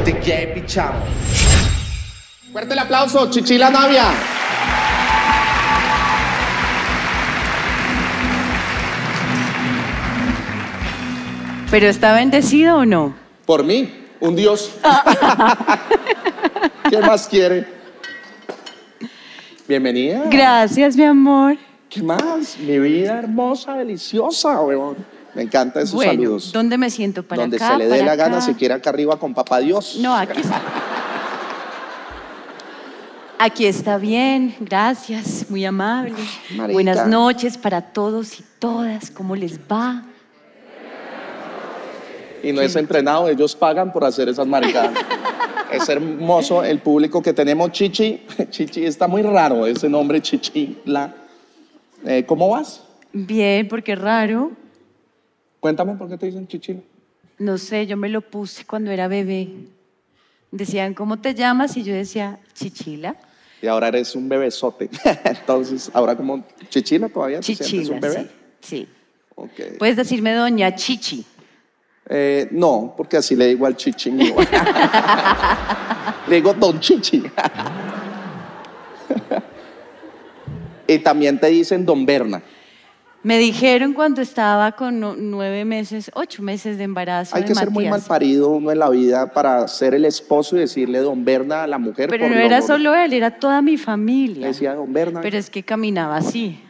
DJ Pichamo. Fuerte el aplauso, Chichi la Navia. ¿Pero está bendecido o no? Por mí, un dios. ¿Qué más quiere? Bienvenida. Gracias, mi amor. ¿Qué más? Mi vida hermosa, deliciosa, weón. Me encantan esos saludos. ¿Dónde me siento? ¿Para Donde acá? se le dé ¿Para la acá? gana, si quiere acá arriba con papá Dios. No, aquí está. Aquí está bien, gracias, muy amable. Marica. Buenas noches para todos y todas, ¿cómo les va? Y no es entrenado, ellos pagan por hacer esas maricadas. Es hermoso el público que tenemos. Chichi, Chichi, está muy raro ese nombre, Chichi. ¿Cómo vas? Bien, porque es raro. Cuéntame por qué te dicen Chichi. No sé, yo me lo puse cuando era bebé. Decían, ¿cómo te llamas? Y yo decía, Chichila. Y ahora eres un bebesote. Entonces, ahora como Chichila todavía te sientes Chichila, un bebé. sí. Okay. Puedes decirme doña Chichi. No, porque así le digo al Chichi mío. Le digo Don Chichi. Y también te dicen Don Berna. Me dijeron cuando estaba con 9 meses, 8 meses de embarazo. Hay que ser muy mal parido uno en la vida para ser el esposo y decirle Don Berna a la mujer. Pero no era solo él, era toda mi familia. Decía Don Berna. Pero es que caminaba así.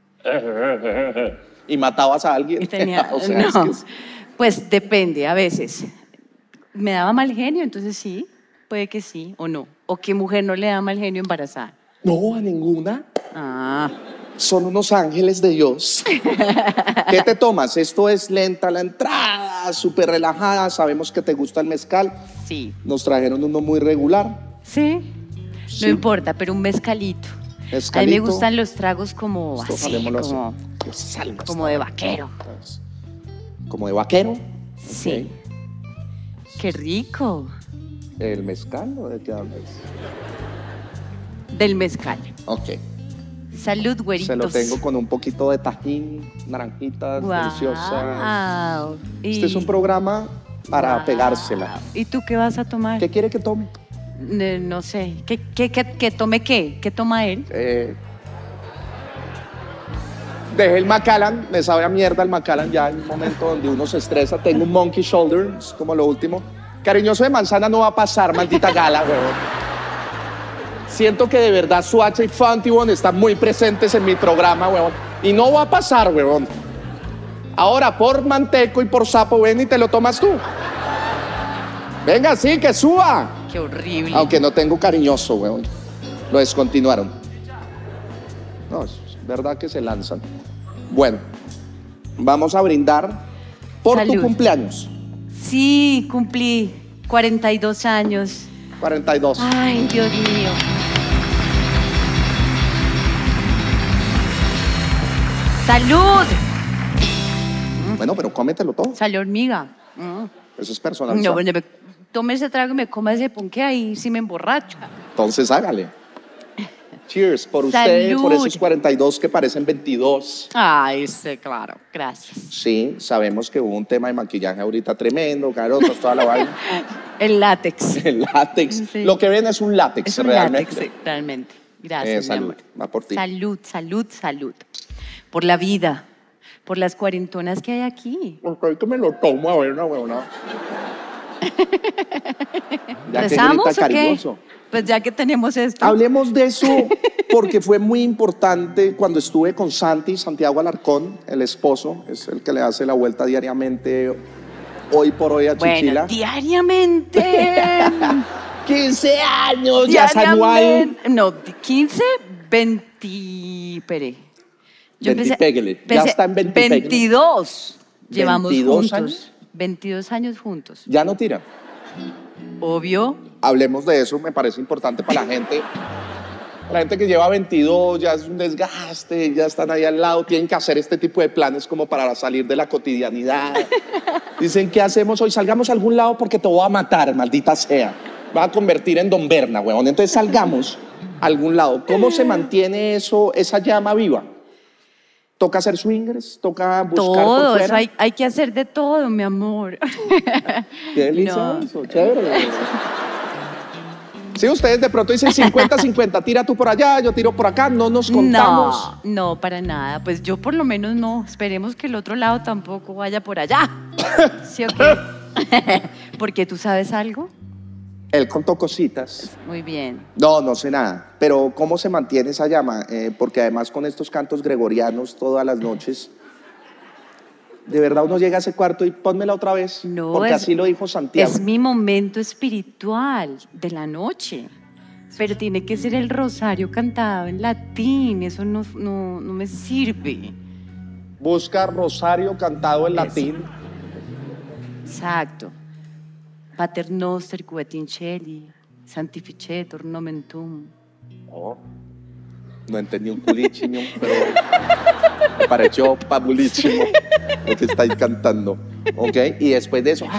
¿Y matabas a alguien? Y tenía, O sea, no, es que pues depende, a veces. Me daba mal genio, entonces sí, puede que sí o no. ¿O qué mujer no le da mal genio embarazada? No, a ninguna. Ah, Son unos ángeles de Dios. ¿Qué te tomas? Esto es lenta la entrada, súper relajada. Sabemos que te gusta el mezcal. sí. Nos trajeron uno muy regular. ¿Sí? Sí. No importa, pero un mezcalito. A mí Mezcalito. me gustan los tragos como Esto, así, jalémoslo así. como, Que salga como de vaquero. Como de vaquero. Sí. Qué rico. ¿El mezcal o de qué hablas? Del mezcal. Ok. Salud, güeritos. Se lo tengo con un poquito de tajín, naranjitas deliciosas. Wow. Este es un programa para pegársela. ¿Y tú qué vas a tomar? ¿Qué quiere que tome? No sé. ¿Qué tome qué? ¿Qué toma él? Dejé el Macallan, me sabe a mierda el Macallan ya en un momento donde uno se estresa. Tengo un Monkey Shoulder, es como lo último. Cariñoso de manzana no va a pasar, maldita gala, huevón. Siento que de verdad Suacha y Fontibon están muy presentes en mi programa, huevón. Y no va a pasar, huevón. Ahora, por manteco y por sapo, ven y te lo tomas tú. Venga, sí, que suba. Qué horrible. Aunque no tengo cariñoso, huevón. Lo descontinuaron. No, es verdad que se lanzan. Bueno, vamos a brindar por tu Salud. cumpleaños. Sí, cumplí 42 años. 42. Ay, Dios mío. ¡Salud! Bueno, pero cómetelo todo. Sale hormiga. Eso es personal. No, bueno, tome ese trago y me coma ese ponque ahí, si me emborracho. Entonces hágale. Cheers por usted, Salud. por esos 42 que parecen 22. Ay, sí, claro, gracias. Sí, sabemos que hubo un tema de maquillaje ahorita tremendo, carotas, toda la vaina. El látex. El látex. Sí. Lo que ven es un látex, Es un realmente. látex, sí, realmente. Gracias, mi Salud, amor. va por ti. Salud, salud, salud. Por la vida, por las cuarentonas que hay aquí. Porque ahorita me lo tomo, a ver, una huevona. Ya que ¿Rezamos grita o qué? cariñoso. Pues ya que tenemos esto. Hablemos de eso porque fue muy importante cuando estuve con Santiago Alarcón, el esposo, es el que le hace la vuelta diariamente, hoy por hoy a Chichila. Bueno, diariamente. 15 años, ya es anual. Diariamente. No, 15, 20, espere. 20, pégale. Ya está en 20, pégale. 22 llevamos 22 juntos. años. 22 años juntos. Ya no tira. Obvio. Hablemos de eso, me parece importante para la gente. La gente que lleva 22 ya es un desgaste, ya están ahí al lado, tienen que hacer este tipo de planes como para salir de la cotidianidad. Dicen, ¿qué hacemos hoy? Salgamos a algún lado porque te voy a matar, maldita sea. Me voy a convertir en Don Berna, huevón. Entonces salgamos a algún lado. ¿Cómo se mantiene eso, esa llama viva? ¿Toca hacer swingers? ¿Toca buscar por Todo, fuera? eso hay que hacer de todo, mi amor. Qué delicia No. eso, chévere. Sí, ustedes de pronto dicen 50-50, tira tú por allá, yo tiro por acá, no nos contamos. No, para nada. Pues yo por lo menos no. Esperemos que el otro lado tampoco vaya por allá. ¿Sí o qué? Porque tú sabes algo. Él contó cositas. Muy bien. No sé nada. Pero ¿cómo se mantiene esa llama? Porque además con estos cantos gregorianos todas las noches, de verdad uno llega a ese cuarto y pónmela otra vez. No, porque así lo dijo Santiago. Es mi momento espiritual de la noche. Pero tiene que ser el rosario cantado en latín. Eso no me sirve. Busca rosario cantado en Eso. latín. Exacto. Pater noster qui et in celi, sanctificetur nomen tuum. Oh, no entendí un culichino, pero me pareció pabulísimo lo que estáis cantando. ¿Ok? Y después de eso...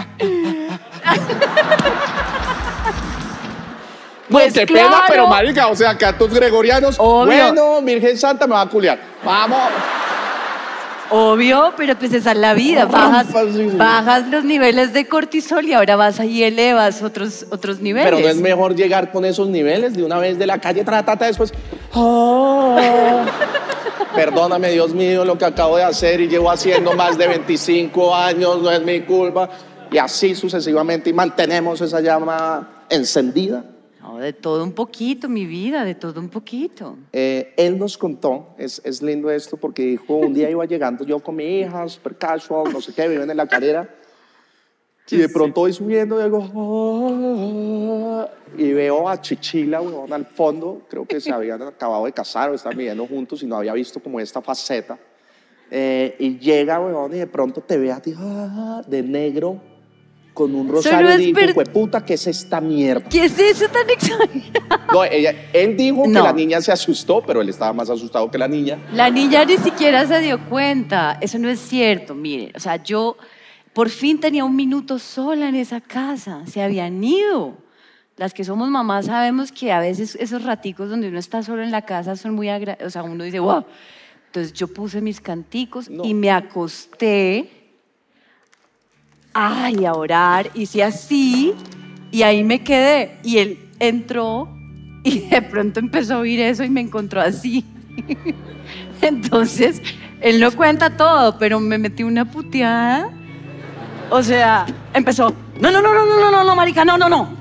Pues qué claro. pena, pero marica, o sea, cantos gregorianos. Obvio. Bueno, Virgen Santa me va a culiar. Vamos. Obvio, pero pues esa es la vida. Sí. Bajas los niveles de cortisol y ahora vas ahí y elevas otros niveles. Pero no es mejor llegar con esos niveles de una vez de la calle, tratata después. Oh. Perdóname, Dios mío, lo que acabo de hacer y llevo haciendo más de 25 años, no es mi culpa. Y así sucesivamente, y mantenemos esa llama encendida. No, de todo un poquito, mi vida, de todo un poquito. Él nos contó, es lindo esto, porque dijo, un día iba llegando yo con mi hija, super casual, no sé qué, viven en la carrera, y de pronto voy subiendo y digo, "Oh", y veo a Chichila, weón, al fondo, creo que se habían acabado de casar o estaban viviendo juntos y no había visto como esta faceta, y llega, weón, y de pronto te ve a ti, de negro, con un rosario, y dijo, "Jueputa, ¿qué es esta mierda?" ¿Qué es eso tan exagerado? No, él dijo que No. la niña se asustó, pero él estaba más asustado que la niña. La niña ni siquiera se dio cuenta. Eso no es cierto, miren. O sea, yo por fin tenía un minuto sola en esa casa. Se habían ido. Las que somos mamás sabemos que a veces esos raticos donde uno está solo en la casa son muy agradables. O sea, uno dice, wow. Entonces yo puse mis canticos y me acosté. Ay, a orar. Hice así y ahí me quedé. Y él entró y de pronto empezó a oír eso y me encontró así. Entonces, él no cuenta todo, pero me metí una puteada. O sea, empezó, no, marica, no,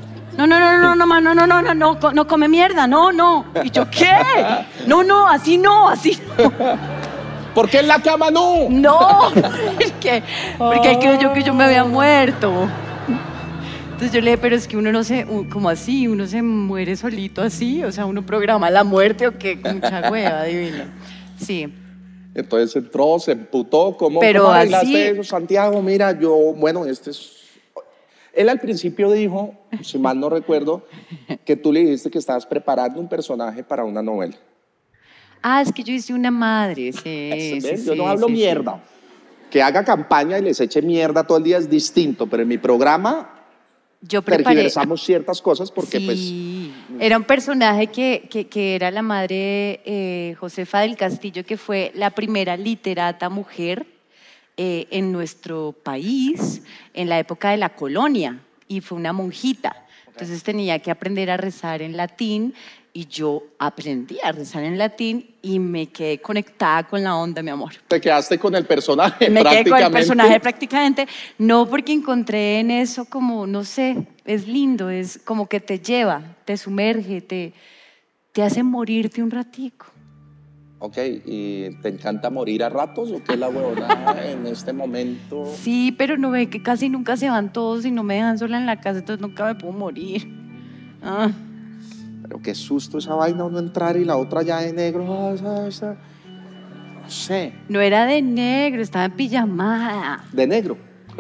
no come mierda, no. Y yo, ¿qué? No, así no. ¿Por qué en la cama no? No, porque él creyó que yo me había muerto. Entonces yo le dije, pero es que uno no se, como así, uno se muere solito así, o sea, uno programa la muerte o qué, mucha hueva, divina. Sí. Entonces entró, se emputó, ¿cómo arreglaste así... eso, Santiago? Mira, bueno, Él al principio dijo, si mal no recuerdo, que tú le dijiste que estabas preparando un personaje para una novela. Ah, es que yo hice una madre, sí. Yo no hablo mierda. Sí. Que haga campaña y les eche mierda todo el día es distinto, pero en mi programa tergiversamos ciertas cosas porque sí. Era un personaje que era la madre Josefa del Castillo, que fue la primera literata mujer en nuestro país en la época de la colonia y fue una monjita. Entonces tenía que aprender a rezar en latín y yo aprendí a rezar en latín y me quedé conectada con la onda, mi amor. ¿Te quedaste con el personaje me prácticamente? Quedé con el personaje prácticamente. No, porque encontré en eso como, no sé, es lindo, es como que te lleva, te sumerge, te hace morirte un ratico. Ok, ¿y te encanta morir a ratos o qué es la huevona en este momento? Sí, pero no ve que casi nunca se van todos y no me dejan sola en la casa, entonces nunca me puedo morir. Ah. Pero qué susto esa vaina, uno entrar y la otra ya de negro. No sé. No era de negro, estaba en pijamada. ¿De negro?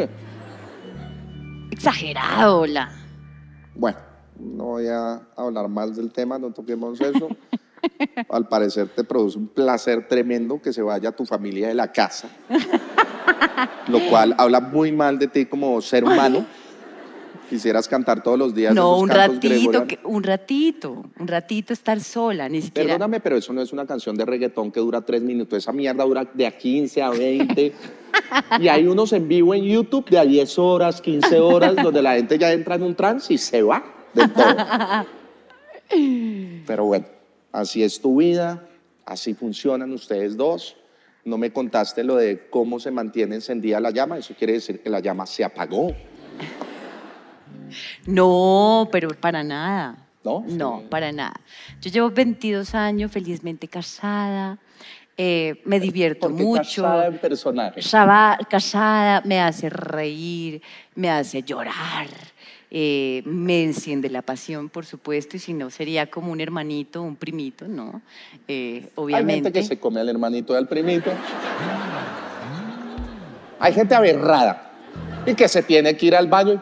Exagerado, hola. Bueno, no voy a hablar más del tema, no toquemos eso. Al parecer te produce un placer tremendo que se vaya tu familia de la casa, lo cual habla muy mal de ti como ser humano. Quisieras cantar todos los días No, esos un cantos ratito, gregorianos. un ratito estar sola, ni siquiera. Perdóname, pero eso no es una canción de reggaetón que dura 3 minutos. Esa mierda dura de a 15 a 20. Y hay unos en vivo en YouTube de a 10 horas, 15 horas, donde la gente ya entra en un trance y se va del todo. Pero bueno, así es tu vida, así funcionan ustedes dos. No me contaste lo de cómo se mantiene encendida la llama. Eso quiere decir que la llama se apagó. No, pero para nada. ¿No? No, Sí. para nada. Yo llevo 22 años felizmente casada, me divierto Porque mucho. casada en personaje. Casada me hace reír, me hace llorar, me enciende la pasión, por supuesto, y si no sería como un hermanito, un primito, ¿no? Hay Obviamente. gente que se come al hermanito del primito. Hay gente aberrada y que se tiene que ir al baño.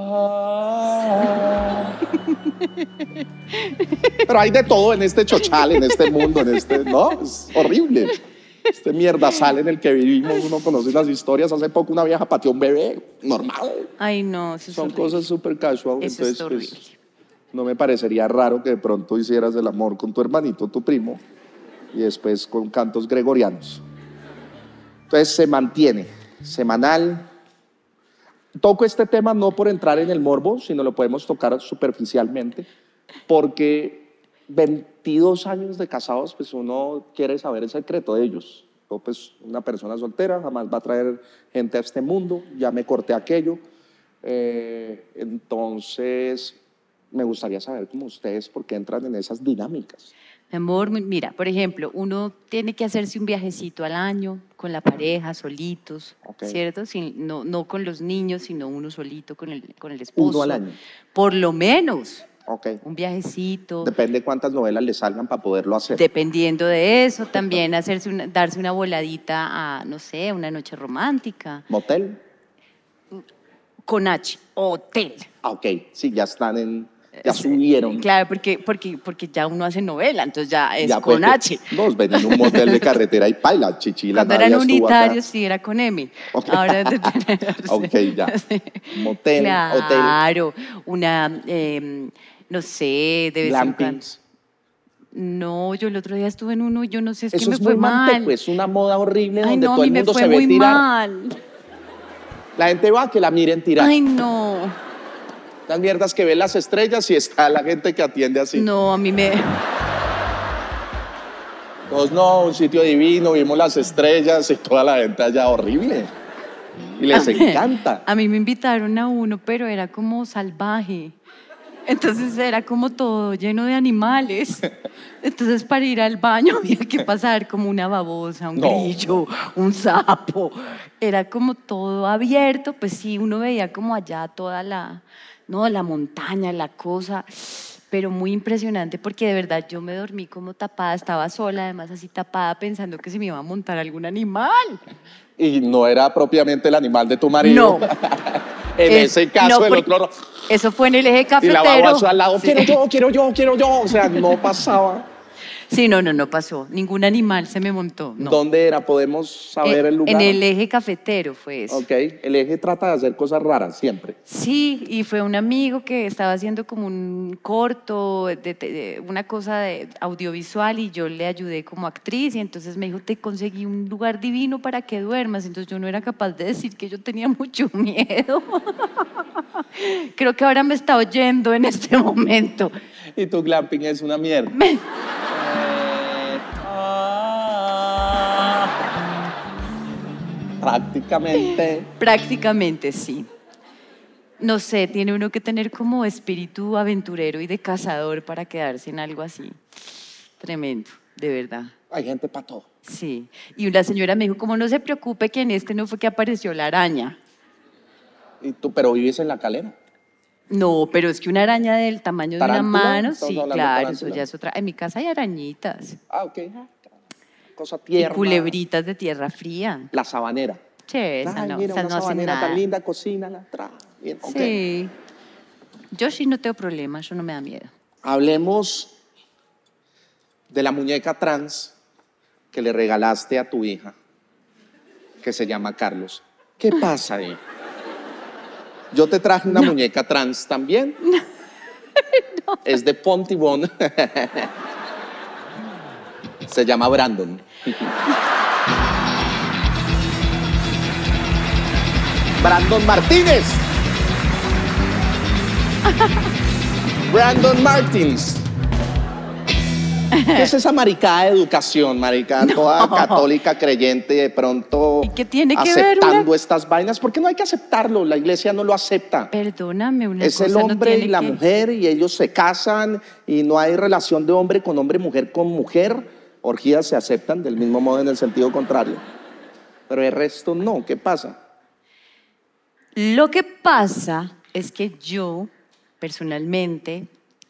Pero hay de todo en este chochal, en este mundo, en este, ¿no? Es horrible. Este mierda sale en el que vivimos, uno conoce las historias. Hace poco una vieja pateó a un bebé, normal. Ay, no, eso es Son horrible. cosas súper casual. Eso Entonces, es horrible. pues, no me parecería raro que de pronto hicieras el amor con tu hermanito, tu primo, y después con cantos gregorianos. Entonces se mantiene, semanal. Toco este tema no por entrar en el morbo, sino lo podemos tocar superficialmente, porque 22 años de casados, pues uno quiere saber el secreto de ellos. Yo, pues, una persona soltera jamás va a traer gente a este mundo, ya me corté aquello. Entonces, me gustaría saber cómo ustedes, por qué entran en esas dinámicas. Mi amor, mira, por ejemplo, uno tiene que hacerse un viajecito al año con la pareja, solitos, Ok. ¿cierto? No con los niños, sino uno solito con el esposo. Uno al año. Por lo menos, Ok. un viajecito. Depende cuántas novelas le salgan para poderlo hacer. Dependiendo de eso, también darse una voladita a, no sé, una noche romántica. ¿Motel? Con H, hotel. Ah, ok. Sí, ya están en... Ya subieron. Claro, porque ya uno hace novela, entonces ya es Ya, con pues, H. Nos ven en un motel de carretera y paila, chichila. Cuando eran unitarios sí era con M. Ok. Ahora es de tener, Ok, ya. sí. Motel, hotel, Claro, una, no sé, de vez en cuando. glampings. No, yo el otro día estuve en uno y yo no sé, es que Eso me es fue muy mal. manteco, es una moda horrible Ay, donde no, a todo mí el me mundo fue se ve muy tirar. mal. La gente va a que la miren tirar. Ay, no. Las mierdas que ven las estrellas y está la gente que atiende así. No, a mí me... Todos no, un sitio divino, vimos las estrellas y toda la gente allá horrible. Y les encanta. A mí me invitaron a uno, pero era como salvaje. Entonces era como todo lleno de animales. Entonces para ir al baño había que pasar como una babosa, un No. grillo, un sapo. Era como todo abierto, pues sí, uno veía como allá toda la montaña, la cosa, pero muy impresionante porque de verdad yo me dormí como tapada, estaba sola, además así tapada pensando que se me iba a montar algún animal. Y no era propiamente el animal de tu marido. No. En ese caso, no, el porque otro... Eso fue en el eje Y cafetero. la babosa al lado, Sí. quiero yo. O sea, no pasaba. Sí, no pasó. Ningún animal se me montó. No. ¿Dónde era? ¿Podemos saber el lugar? En el eje cafetero fue eso. Ok, el eje trata de hacer cosas raras siempre. Sí, y fue un amigo que estaba haciendo como un corto, una cosa de audiovisual y yo le ayudé como actriz y entonces me dijo, te conseguí un lugar divino para que duermas. Entonces yo no era capaz de decir que yo tenía mucho miedo. Creo que ahora me está oyendo en este momento. Y tu glamping es una mierda. Prácticamente. Prácticamente sí. No sé, tiene uno que tener como espíritu aventurero y de cazador para quedarse en algo así. Tremendo, de verdad. Hay gente para todo. Sí. Y una señora me dijo, como no se preocupe que en este no fue que apareció la araña. Y tú, pero vives en la calera. No, pero es que una araña del tamaño de una ¿Tarántula? mano, Estamos sí, hablando de claro, eso tarántula. ya es otra. En mi casa hay arañitas Ah, ok. Cosa y tierna. culebritas de tierra fría. La sabanera. Sí, esa Ay, no, mira, esa una no hace sabanera nada. tan linda, cocínala. Bien, ok. Sí. Yo sí no tengo problema, eso no me da miedo. Hablemos de la muñeca trans que le regalaste a tu hija, que se llama Carlos. ¿Qué pasa ahí? Yo te traje una muñeca trans también. No. Es de Pontibón. Se llama Brandon. Brandon Martínez. Brandon Martins. ¿Qué es esa maricada de educación, marica? Toda católica, creyente, de pronto ¿Y qué tiene que ver aceptando estas vainas? ¿Por qué no hay que aceptarlo? La iglesia no lo acepta. Perdóname, una Es cosa el no hombre tiene y la que- mujer y ellos se casan y no hay relación de hombre con hombre, mujer con mujer. Orgías se aceptan del mismo modo en el sentido contrario. Pero el resto no. ¿Qué pasa? Lo que pasa es que yo, personalmente,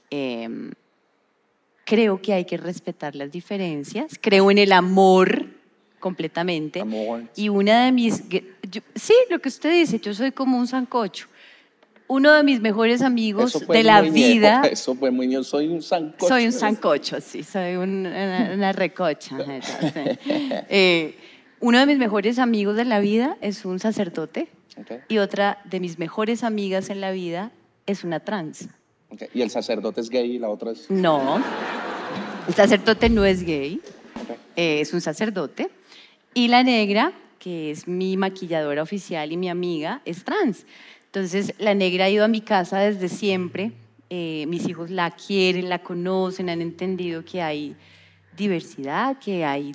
creo que hay que respetar las diferencias, creo en el amor completamente. Amor. Y una de sí, lo que usted dice, yo soy como un sancocho. Uno de mis mejores amigos Eso fue de la muy vida. viejo, eso fue muy ñejo. Soy un sancocho. Soy un sancocho, sí, soy una recocha. Uno de mis mejores amigos de la vida es un sacerdote Okay. y otra de mis mejores amigas en la vida es una trans. Okay. Y el sacerdote es gay y la otra es... No, el sacerdote no es gay, Okay. es un sacerdote. Y la negra, que es mi maquilladora oficial y mi amiga, es trans. Entonces, la negra ha ido a mi casa desde siempre. Mis hijos la quieren, la conocen, han entendido que hay diversidad, que hay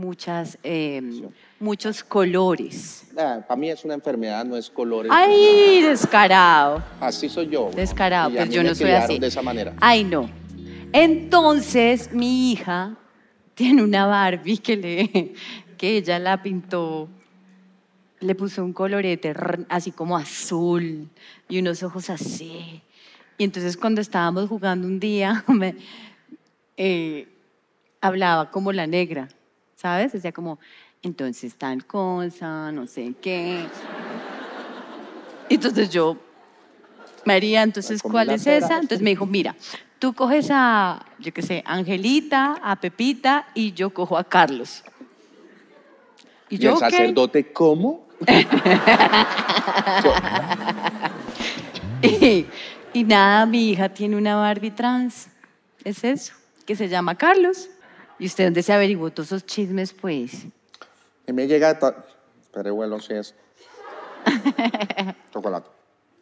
muchos colores. Para mí es una enfermedad, no es colores. ¡Ay, descarado! Así soy yo. Descarado, Y a pues mí yo me no soy criaron así. de esa manera. Ay, no. Entonces, mi hija tiene una Barbie que ella la pintó, le puso un colorete así como azul y unos ojos así. Y entonces cuando estábamos jugando un día, hablaba como la negra, ¿sabes? Decía como, entonces tal cosa, no sé qué. Entonces yo, María, entonces, Como ¿cuál una es pera. esa? Entonces me dijo, mira, tú coges a, yo qué sé, Angelita, a Pepita y yo cojo a Carlos. ¿Y yo, el ¿qué? sacerdote cómo? Y nada, mi hija tiene una Barbie trans. Es eso, que se llama Carlos. ¿Y usted dónde se averiguó todos esos chismes, pues? Y me llega... Espere, bueno, si es... Chocolate.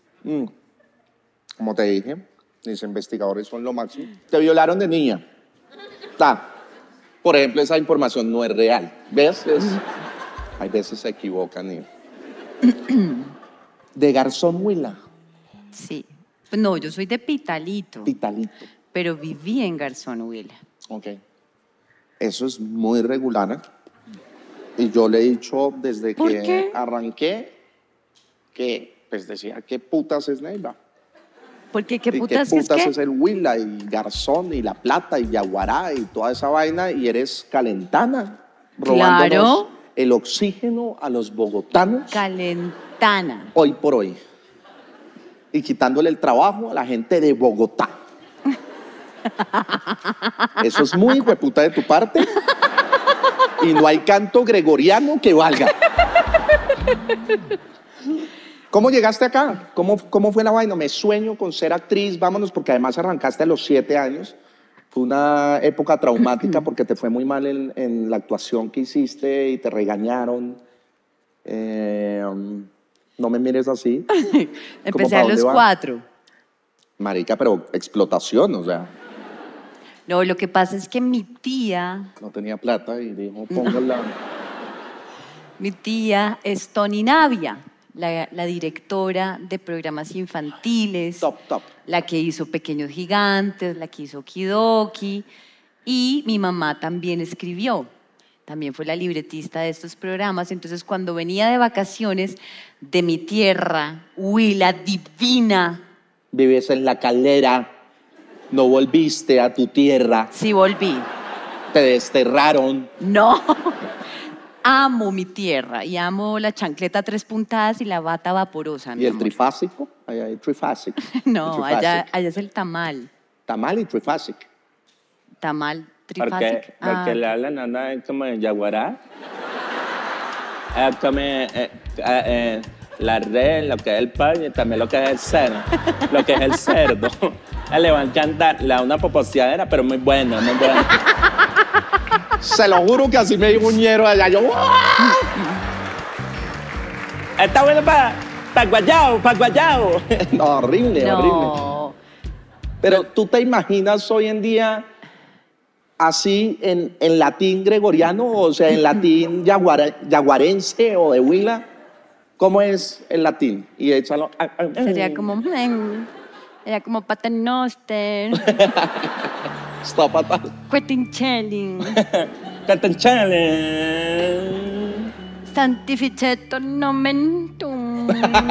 Como te dije, mis investigadores son lo máximo. Te violaron de niña. Por ejemplo, esa información no es real. ¿Ves? Hay veces se equivocan. De Garzón Huila. Sí. Pues no, yo soy de Pitalito, Pitalito. pero viví en Garzón Huila. Ok. Eso es muy regular. Y yo le he dicho desde ¿Por que qué? arranqué que, pues decía, ¿qué putas es Neiva? Porque qué ¿Y putas, qué putas es es que el Huila y Garzón y La Plata y Yaguará y toda esa vaina? Y eres calentana, robándonos Claro. el oxígeno a los bogotanos Calentana. hoy por hoy. Y quitándole el trabajo a la gente de Bogotá. Eso es muy hueputa de tu parte. Y no hay canto gregoriano que valga. ¿Cómo llegaste acá? ¿Cómo fue la vaina? Me sueño con ser actriz, vámonos, porque además arrancaste a los 7 años. Fue una época traumática porque te fue muy mal en la actuación que hiciste y te regañaron. No me mires así. Empecé ¿Para a los dónde va? 4. Marica, pero explotación, o sea, No, lo que pasa es que mi tía no tenía plata y dijo, póngala. es Tony Navia, la directora de programas infantiles, Top. la que hizo Pequeños Gigantes, la que hizo Kidoki, y mi mamá también escribió, también fue la libretista de estos programas. Entonces, cuando venía de vacaciones de mi tierra, Huila divina, Vives en La Calera, no volviste a tu tierra, sí volví. te desterraron. No, amo mi tierra y amo la chancleta 3 puntadas y la bata vaporosa. ¿Y mi el amor. trifásico? Ahí hay trifásico. No, El allá trifásico. es el tamal. Tamal y trifásico. Tamal Porque trifásico. le hablan anda como en Yaguará. Como la res, lo que es el pollo y también lo que es el cerdo. Lo que es el cerdo. A él le va a encantar. Le da una poposeadera, pero muy buena, muy buena. Se lo juro que así me dijo un ñero allá. Yo, Está bueno para guayao, para guayao. no, horrible, horrible. No. Pero tú te imaginas hoy en día así en latín gregoriano, o sea, en latín yaguarense o de Huila. ¿Cómo es el latín? Y échalo. Sería como... Sería como paternoster, Está fatal. quetinchelling, Catanchale. santificetur nomentum.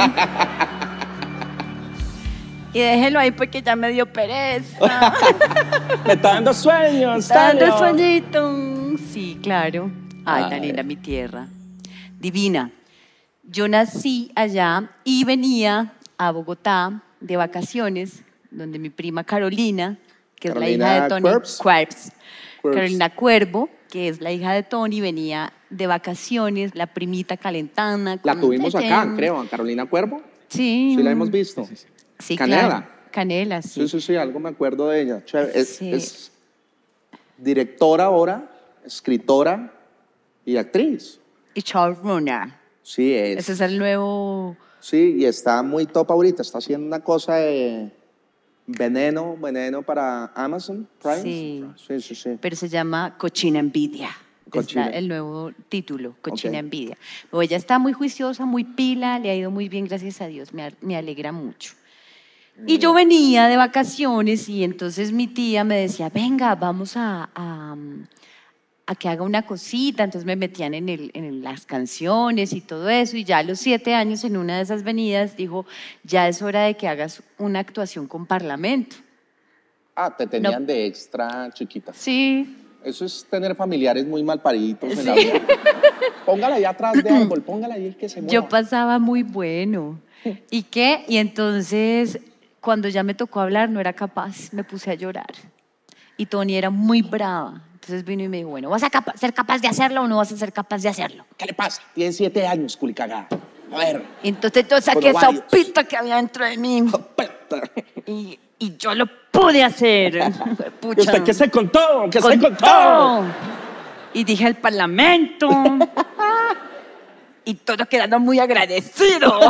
Y déjelo ahí porque ya me dio pereza. Me está dando sueño, en Está dando serio. sueñito. Sí, claro. Ay, tan Ay. linda mi tierra. Divina. Yo nací allá y venía a Bogotá de vacaciones, donde mi prima Carolina, que es la hija de Tony Cuerps. Carolina Cuervo, que es la hija de Tony, venía de vacaciones, la primita calentana. La con tuvimos acá, Yayén. creo, a Carolina Cuervo. Sí. Sí, la hemos visto. Sí, Canela. claro. Canela, sí. Sí, sí, sí, algo me acuerdo de ella. Chévere. Sí. Es directora ahora, escritora y actriz. Y Charles Runner. Sí, es. Ese es el nuevo... Sí, y está muy top ahorita. Está haciendo una cosa de veneno para Amazon Prime. Sí. Sí, sí, sí. Pero se llama Cochina Envidia. Cochina. Es el nuevo título, Cochina Ok. Envidia. Pero ella está muy juiciosa, muy pila, le ha ido muy bien, gracias a Dios, me alegra mucho. Y yo venía de vacaciones y entonces mi tía me decía, venga, vamos a que haga una cosita. Entonces me metían en las canciones y todo eso. Y ya a los 7 años, en una de esas venidas, dijo, ya es hora de que hagas una actuación con Parlamento. Ah, te tenían de extra chiquita. Sí, Eso es tener familiares muy mal pariditos en la vida. Póngala ahí atrás de árbol, póngala ahí el que se mueva. yo pasaba muy bueno. ¿Y qué? Y entonces, cuando ya me tocó hablar, no era capaz, me puse a llorar. Y Tony era muy brava. Entonces vino y me dijo, bueno, ¿vas a ser capaz de hacerlo o no vas a ser capaz de hacerlo? ¿Qué le pasa? Tiene 7 años, culicagada. A ver. Entonces yo saqué Bueno, esa varios. opita que había dentro de mí y yo lo pude hacer. Pucha. ¿Usted qué se contó? ¿Qué se Con contó? todo. Y dije al Parlamento. Y todos quedaron muy agradecidos.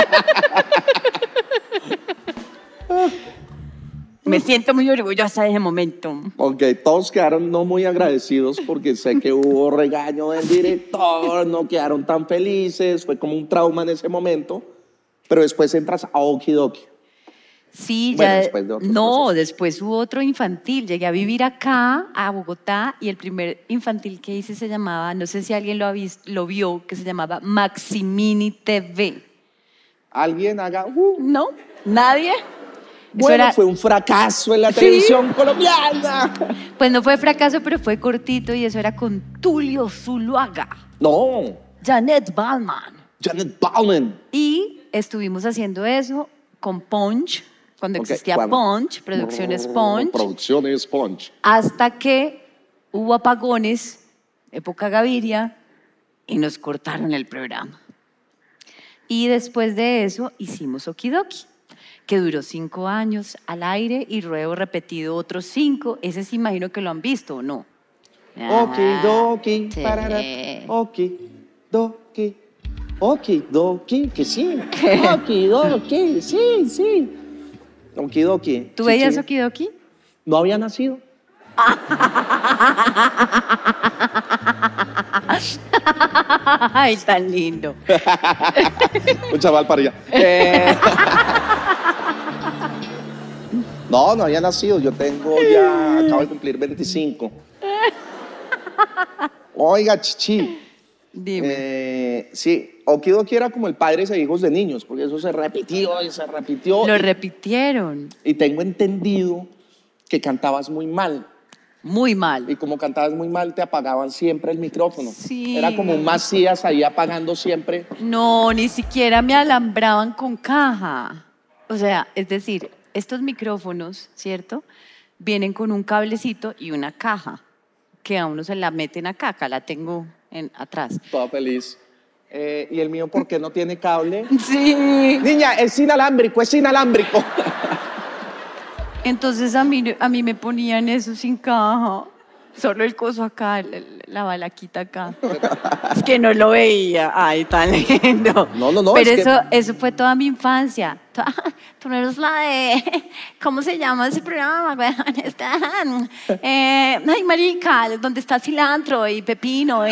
Me siento muy orgullosa de ese momento. Ok, todos quedaron no muy agradecidos porque sé que hubo regaño del director, no quedaron tan felices, fue como un trauma en ese momento, pero después entras a Okidoki. Sí, Bueno, ya. después de otros No, procesos. después hubo otro infantil. Llegué a vivir acá, a Bogotá, y el primer infantil que hice se llamaba, no sé si alguien lo vio, que se llamaba Maximini TV. ¿Alguien haga? ¿No? ¿Nadie? Eso Bueno, era- fue un fracaso en la Sí. televisión colombiana. Pues no fue fracaso, pero fue cortito y eso era con Tulio Zuluaga, No, Janet Ballman. Janet Ballman. Y estuvimos haciendo eso con Punch, cuando Ok, existía ¿cuándo? Punch, Producciones Punch, Producciones Punch. hasta que hubo apagones, época Gaviria, y nos cortaron el programa. Y después de eso hicimos Okidoki, que duró 5 años al aire y luego repetido otros 5. Ese sí imagino que lo han visto, ¿o no? Okidoki, sí. parara, okidoki, okidoki, que sí. Okidoki, sí, sí. Okidoki. ¿Tú sí, veías sí. Okidoki? No había nacido. Ay, tan lindo. Un chaval para allá. No había nacido. Yo tengo ya, acabo de cumplir 25. Oiga, Chichi. Dime. Sí, Okidoki era como el Padres e Hijos de Niños, porque eso se repitió y se repitió. Lo repitieron. Y tengo entendido que cantabas muy mal. Muy mal. Y como cantabas muy mal, te apagaban siempre el micrófono. Sí. Era como un Macías ahí apagando siempre. No, ni siquiera me alambraban con caja. O sea, es decir, estos micrófonos, ¿cierto? Vienen con un cablecito y una caja que a uno se la meten acá la tengo atrás. Toda feliz. ¿Y el mío por qué no tiene cable? Sí. Niña, es inalámbrico, es inalámbrico. Entonces a mí me ponían eso sin caja. Solo el coso acá, la balaquita acá. Es que no lo veía. Ay, tan lindo. No, Pero es que- eso fue toda mi infancia. Tú no eres la de... ¿Cómo se llama ese programa? Ay, marica, donde está cilantro y pepino.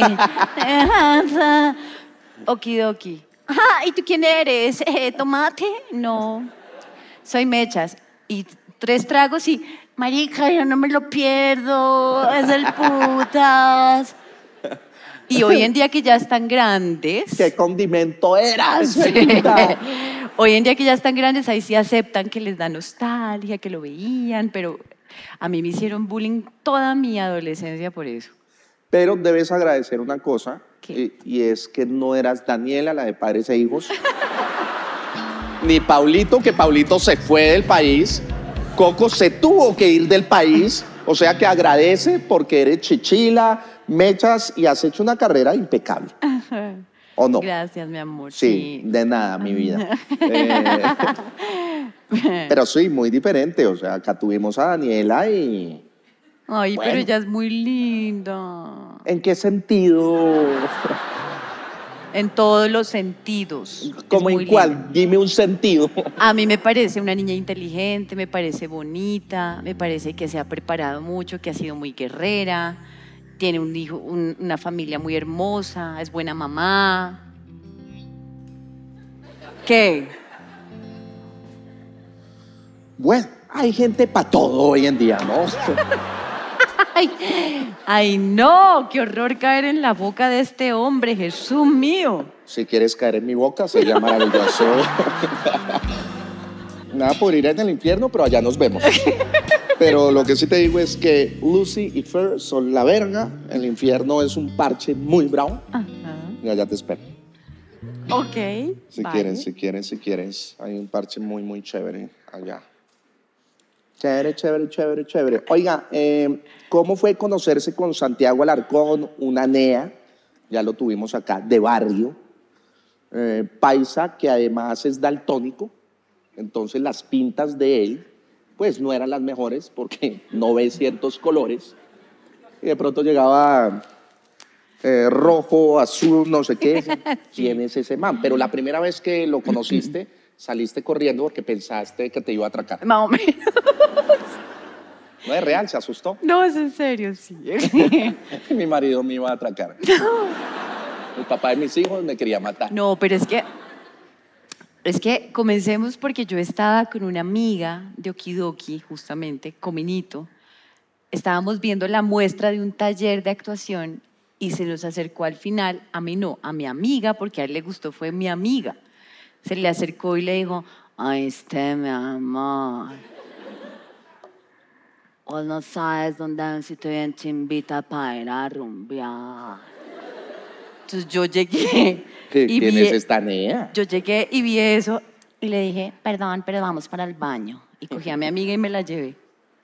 Okidoki. Ajá, ¿y tú quién eres? ¿Tomate? No. Soy Mechas. Y 3 tragos y... Marica, yo no me lo pierdo, es el putas. Y hoy en día que ya están grandes, ¿Qué condimento eras? sí. Felita? Hoy en día que ya están grandes, ahí sí aceptan que les da nostalgia, que lo veían, pero a mí me hicieron bullying toda mi adolescencia por eso. Pero debes agradecer una cosa, ¿Qué? y es que no eras Daniela, la de Padres e Hijos, ni Paulito, que Paulito se fue del país, Coco se tuvo que ir del país, o sea que agradece porque eres chichila, Mechas y has hecho una carrera impecable. ¿O no? Gracias, mi amor. Sí, de nada, mi vida. Pero sí, muy diferente, o sea, acá tuvimos a Daniela y... Ay, Bueno. pero ella es muy linda. ¿En qué sentido? En todos los sentidos. Es ¿Cómo muy en cuál? linda. Dime un sentido. A mí me parece una niña inteligente, me parece bonita, me parece que se ha preparado mucho, que ha sido muy guerrera, tiene un hijo, una familia muy hermosa, es buena mamá. ¿Qué? Bueno, hay gente para todo hoy en día, ¿no? Ay, no, qué horror caer en la boca de este hombre, Jesús mío. Si quieres caer en mi boca, sería maravilloso. Nada por ir en el infierno, pero allá nos vemos. Pero lo que sí te digo es que Lucy y Fer son la verga. El infierno es un parche muy bravo. Ajá. Y allá te espero. Ok. Si vale. quieres. Hay un parche muy, muy chévere allá. Chévere. Oiga, ¿cómo fue conocerse con Santiago Alarcón, una NEA? Ya lo tuvimos acá, de barrio. Paisa, que además es daltónico. Entonces las pintas de él, pues no eran las mejores porque no ve ciertos colores. Y de pronto llegaba rojo, azul, no sé qué. ¿Quién es ese man? Pero la primera vez que lo conociste, saliste corriendo porque pensaste que te iba a atracar. Más o menos. No es real, se asustó. No, es en serio, sí. Mi marido me iba a atracar. El papá de mis hijos me quería matar. No, pero es que comencemos porque yo estaba con una amiga de Okidoki, justamente, Cominito. Estábamos viendo la muestra de un taller de actuación y se nos acercó al final, a mí no, a mi amiga, porque a él le gustó, fue mi amiga. Se le acercó y le dijo, ay, mi amor, o no sabes dónde si te invita para ir a rumbear. Entonces yo llegué y ¿Quién vi, es esta NEA? yo llegué y vi eso y le dije, perdón, pero vamos para el baño. Y cogí a mi amiga y me la llevé.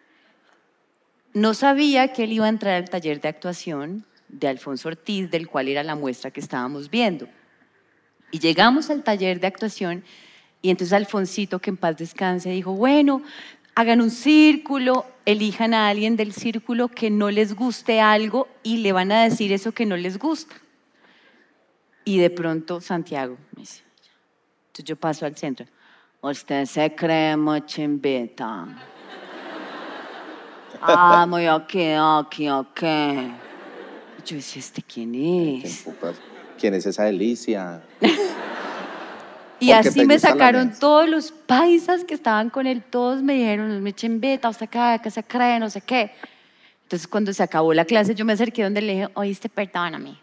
No sabía que él iba a entrar al taller de actuación de Alfonso Ortiz, del cual era la muestra que estábamos viendo. Y llegamos al taller de actuación y entonces Alfonsito, que en paz descanse, dijo, bueno, hagan un círculo, elijan a alguien del círculo que no les guste algo y le van a decir eso que no les gusta. Y de pronto Santiago me dice, entonces yo paso al centro, usted se cree muy chimbita. Ah, muy ok. Yo decía, ¿este quién es? ¿Quién es esa delicia? Y Porque así te me gusta la sacaron mesa. todos los paisas que estaban con él, todos me dijeron, me chimbeta, usted qué se cree, no sé qué. Entonces cuando se acabó la clase yo me acerqué donde le dije, oíste, perdóname.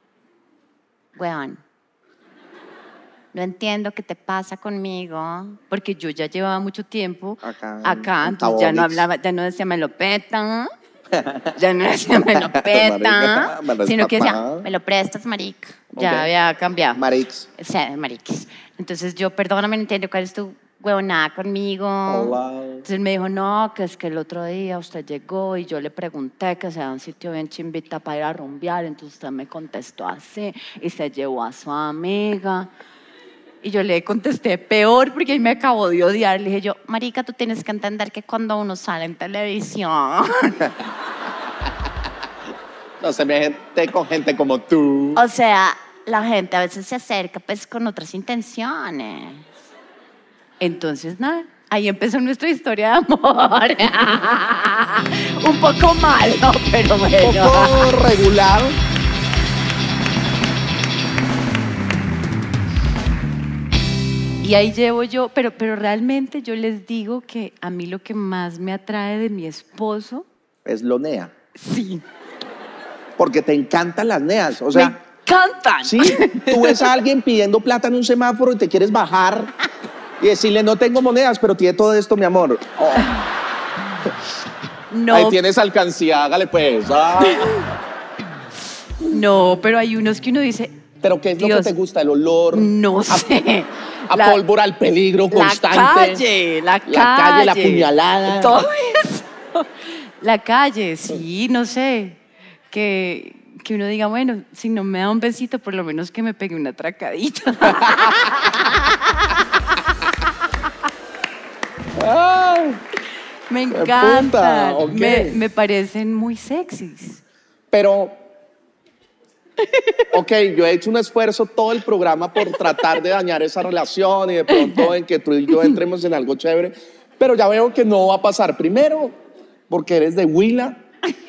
Weón, no entiendo qué te pasa conmigo, porque yo ya llevaba mucho tiempo Acá, en entonces ya no Tabonix. hablaba, ya no decía me lo peta, ya no decía me lo peta, Marica, me lo sino que decía, escapaba. me lo prestas, marica. Ok. Ya había cambiado. Marix. O sea, mariquis. Entonces yo, perdóname, no entiendo cuál es tu huevonada conmigo. Hola. Entonces me dijo, no, que es que el otro día usted llegó y yo le pregunté que sea un sitio bien chimbita para ir a rumbear, entonces usted me contestó así y se llevó a su amiga. Y yo le contesté peor porque él me acabó de odiar. Le dije yo, marica, tú tienes que entender que cuando uno sale en televisión... No se me mete con gente como tú. O sea, la gente a veces se acerca pues con otras intenciones. Entonces, nada, ahí empezó nuestra historia de amor. Un poco malo, pero bueno. Un poco regular. Y ahí llevo yo, pero realmente yo les digo que a mí lo que más me atrae de mi esposo... Es lo nea. Sí. Porque te encantan las neas. O Me sea, encantan. sí, tú ves a alguien pidiendo plata en un semáforo y te quieres bajar y decirle, no tengo monedas, pero tiene todo esto, mi amor. Oh. No, Ahí tienes alcancía, hágale pues. Ah. no, pero hay unos que uno dice... ¿Pero qué es lo Dios, que te gusta? ¿El olor? No sé. A pólvora, el peligro constante. La calle, la puñalada. Todo eso. La calle, sí, no sé. Que uno diga, bueno, si no me da un besito, por lo menos que me pegue una atracadita. Ay, Me puta, encantan. ok. Me parecen muy sexys. pero, ok, yo he hecho un esfuerzo todo el programa por tratar de dañar esa relación y de pronto en que tú y yo entremos en algo chévere, pero ya veo que no va a pasar. Primero, porque eres de Huila.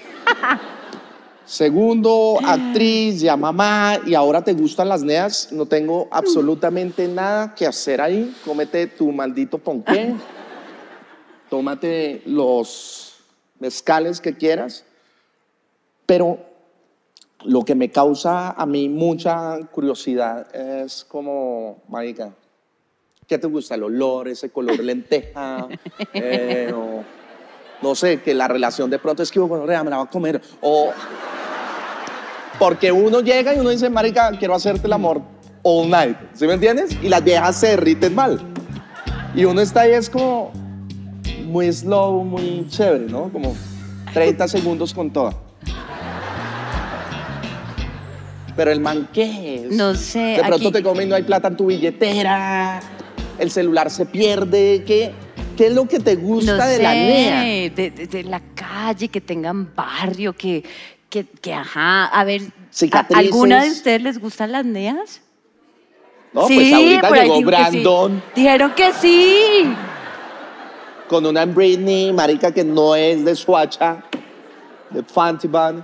Segundo, actriz, ya mamá, y ahora te gustan las neas. No tengo absolutamente nada que hacer ahí. Cómete tu maldito ponqué. Tómate los mezcales que quieras. Pero lo que me causa a mí mucha curiosidad es como, marica, ¿qué te gusta? El olor, ese color lenteja, o, no sé, que la relación de pronto es que, bueno, me la va a comer, o porque uno llega y uno dice, marica, quiero hacerte el amor all night, ¿sí me entiendes? Y las viejas se derriten mal. Y uno está ahí, es como muy slow, muy chévere, ¿no? Como 30 segundos con toda. Pero el man, ¿qué es? No sé. De pronto aquí- te comen y no hay plata en tu billetera, el celular se pierde. ¿Qué es lo que te gusta no de sé, la nea? de la calle, que tengan barrio, que ajá. A ver, Cicatrices. ¿alguna de ustedes les gustan las neas? No, Sí, pues ahorita por ahí llegó dijo que sí. Brandon Dijeron que sí. con una Britney, marica, que no es de Swatcha, de Fenty Band.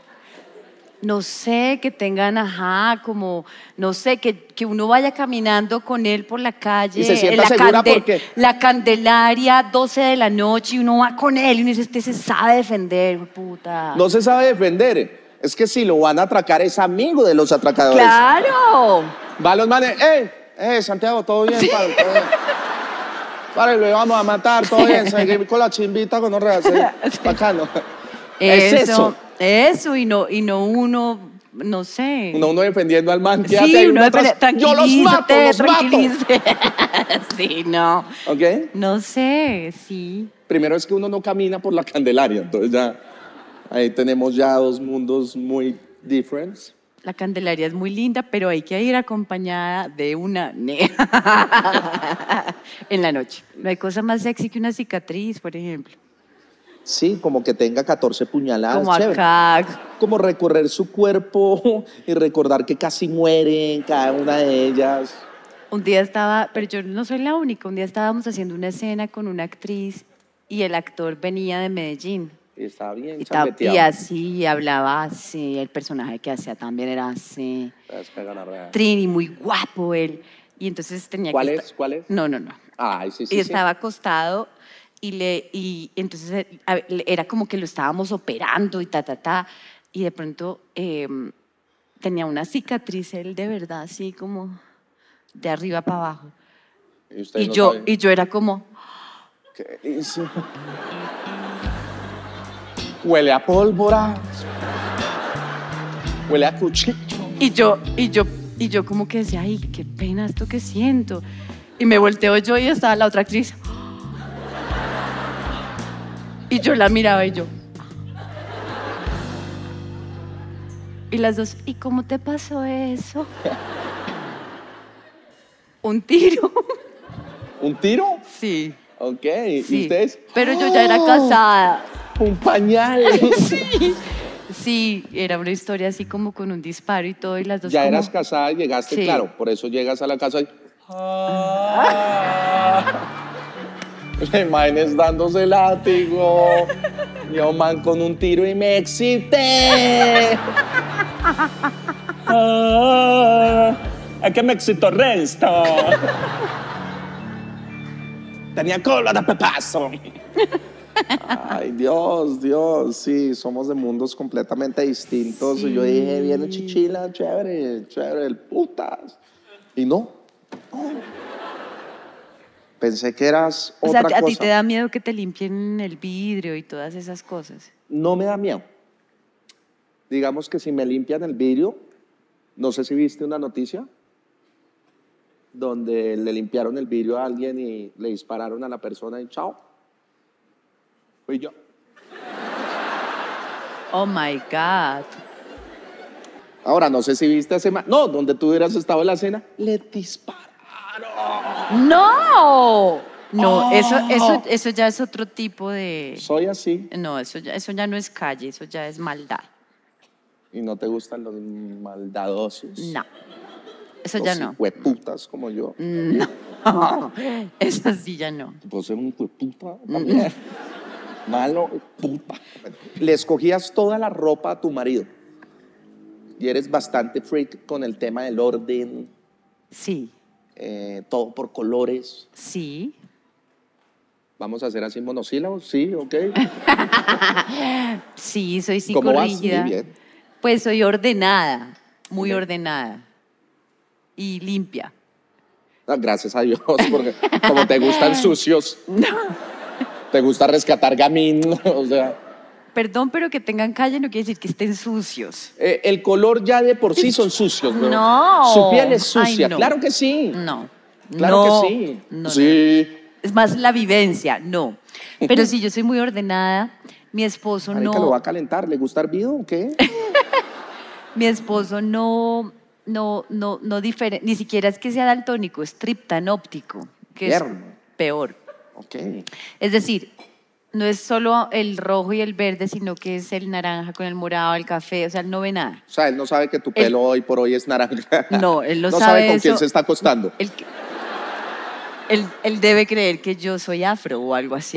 No sé, que tengan, ajá, como, no sé, que uno vaya caminando con él por la calle. Y se sienta la segura porque- La Candelaria, 12 de la noche, y uno va con él y uno dice, este se sabe defender, puta. No se sabe defender. Es que si lo van a atracar es amigo de los atracadores. ¡Claro! Va los manes, Santiago, todo bien, padre, todo bien. Vale, lo íbamos a matar, todo bien, seguir con la chimbita con los reales, bacano. Es eso. Eso, y no uno, no sé. Uno defendiendo al man, quédate Sí, ahí uno atrás. Yo los mato, tranquilízate. Sí, no. ¿Ok? No sé, sí. Primero es que uno no camina por la Candelaria, entonces ya ahí tenemos ya dos mundos muy diferentes. La Candelaria es muy linda, pero hay que ir acompañada de una nea en la noche. No hay cosa más sexy que una cicatriz, por ejemplo. Sí, como que tenga 14 puñaladas. Como chévere. acá. Como recorrer su cuerpo y recordar que casi muere en cada una de ellas. Un día estaba, pero yo no soy la única, un día estábamos haciendo una escena con una actriz y el actor venía de Medellín. Y estaba bien Y chambeteado. así, hablaba así, el personaje que hacía también era así. Es que ganar. Trini, muy guapo él. Y entonces tenía ¿Cuál que es? estar- ¿Cuál es? No. Ay, sí, sí. Y sí. estaba acostado y entonces era como que lo estábamos operando y y de pronto tenía una cicatriz él de verdad así como de arriba para abajo. ustedes no saben. Y yo era como, ¿Qué hizo? Huele a pólvora. Huele a cuchillo. y yo como que decía, ay, qué pena esto que siento. Y me volteo yo y estaba la otra actriz. Y yo la miraba y yo. Y las dos, ¿y cómo te pasó eso? Un tiro. ¿Un tiro? Sí. Ok. Sí. ¿Y ustedes? Pero yo ya era casada. Un pañal. Sí. Sí, era una historia así como con un disparo y todo, y las dos Ya como... eras casada y llegaste, Sí. claro. Por eso llegas a la casa y... La imagen es dándose látigo. Yo, man, con un tiro y me excité. Es que me excitó el resto. Tenía cola de pepazo. Ay, Dios, sí, somos de mundos completamente distintos. Sí. Y yo dije, viene Chichila, chévere, el putas. Y no. Pensé que eras O otra sea, ¿a cosa. ti te da miedo que te limpien el vidrio y todas esas cosas? No me da miedo. Digamos que si me limpian el vidrio, no sé si viste una noticia donde le limpiaron el vidrio a alguien y le dispararon a la persona y chao. Fui yo. Oh my God. Ahora, no sé si viste hace más. No, donde tú hubieras estado en la cena, le dispararon. ¡No! No, eso ya es otro tipo de... Soy así No, eso ya no es calle, eso ya es maldad. y no te gustan los maldadosos. No, eso Los ya no. hijueputas como yo. No, eso sí ya no. Pues ser un hijueputa también. Malo, puta. Le escogías toda la ropa a tu marido. Y eres bastante freak con el tema del orden, Sí, todo por colores. sí. Vamos a hacer así monosílabos, sí, ok. Sí, soy ¿Cómo vas? psicorrígida. Muy bien. Pues soy ordenada, muy Ok. ordenada y limpia. Ah, gracias a Dios, porque como te gustan sucios, te gusta rescatar gamín, o sea, Perdón, pero que tengan calle no quiere decir que estén sucios. el color ya de por sí son sucios, ¿no? No. Su piel es Ay, sucia, no. claro que sí. No. Claro No. que sí. No, sí. no. Es más la vivencia, no. Pero sí, yo soy muy ordenada. Mi esposo Marica, no. ¿lo va a calentar? ¿Le gusta hervido o qué? Mi esposo no ni siquiera es que sea daltónico, es triptanóptico, que es Mierda. peor. Ok. Es decir, no es solo el rojo y el verde, sino que es el naranja con el morado, el café, o sea, él no ve nada. O sea, él no sabe que tu pelo hoy por hoy es naranja. No, él no no sabe sabe con quién eso. se está acostando. Él debe creer que yo soy afro o algo así.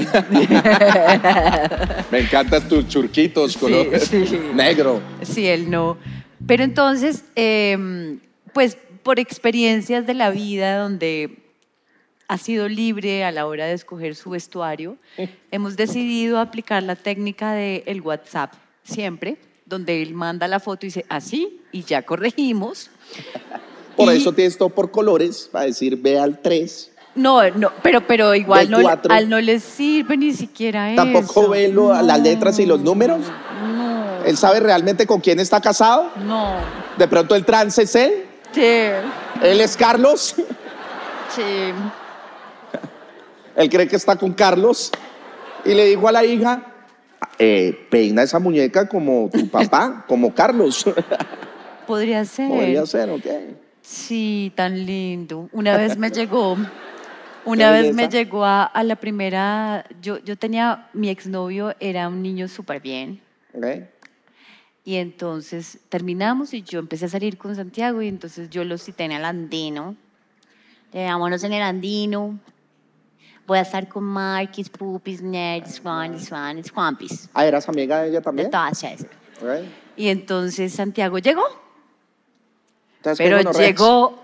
Me encantan tus churquitos, Sí, color sí. negro. Sí, él no. Pero entonces, pues por experiencias de la vida donde ha sido libre a la hora de escoger su vestuario, hemos decidido aplicar la técnica del WhatsApp siempre, donde él manda la foto y dice así y ya corregimos. Por Y- eso tienes todo por colores, para decir ve al 3. No, pero igual no, B4. a él no le sirve ni siquiera eso. Tampoco ve las letras y los números. No, ¿Él sabe realmente con quién está casado? no. De pronto el trance es él. Sí, Él es Carlos. sí. Él cree que está con Carlos. Y le dijo a la hija, peina esa muñeca como tu papá, como Carlos. Podría ser. Podría ser, ok. Sí, tan lindo. Una vez me llegó a la primera, yo tenía, mi exnovio era un niño súper bien. Ok. Y entonces terminamos y yo empecé a salir con Santiago y entonces yo lo cité en el Andino. Vámonos en el Andino. Voy a estar con Marquis, Pupis, Nerds, Swanis, Juanpis. Ah, ¿eras amiga de ella De también? todas esas. Ok. Y entonces Santiago llegó. Entonces, Pero ¿qué gonorrea? llegó,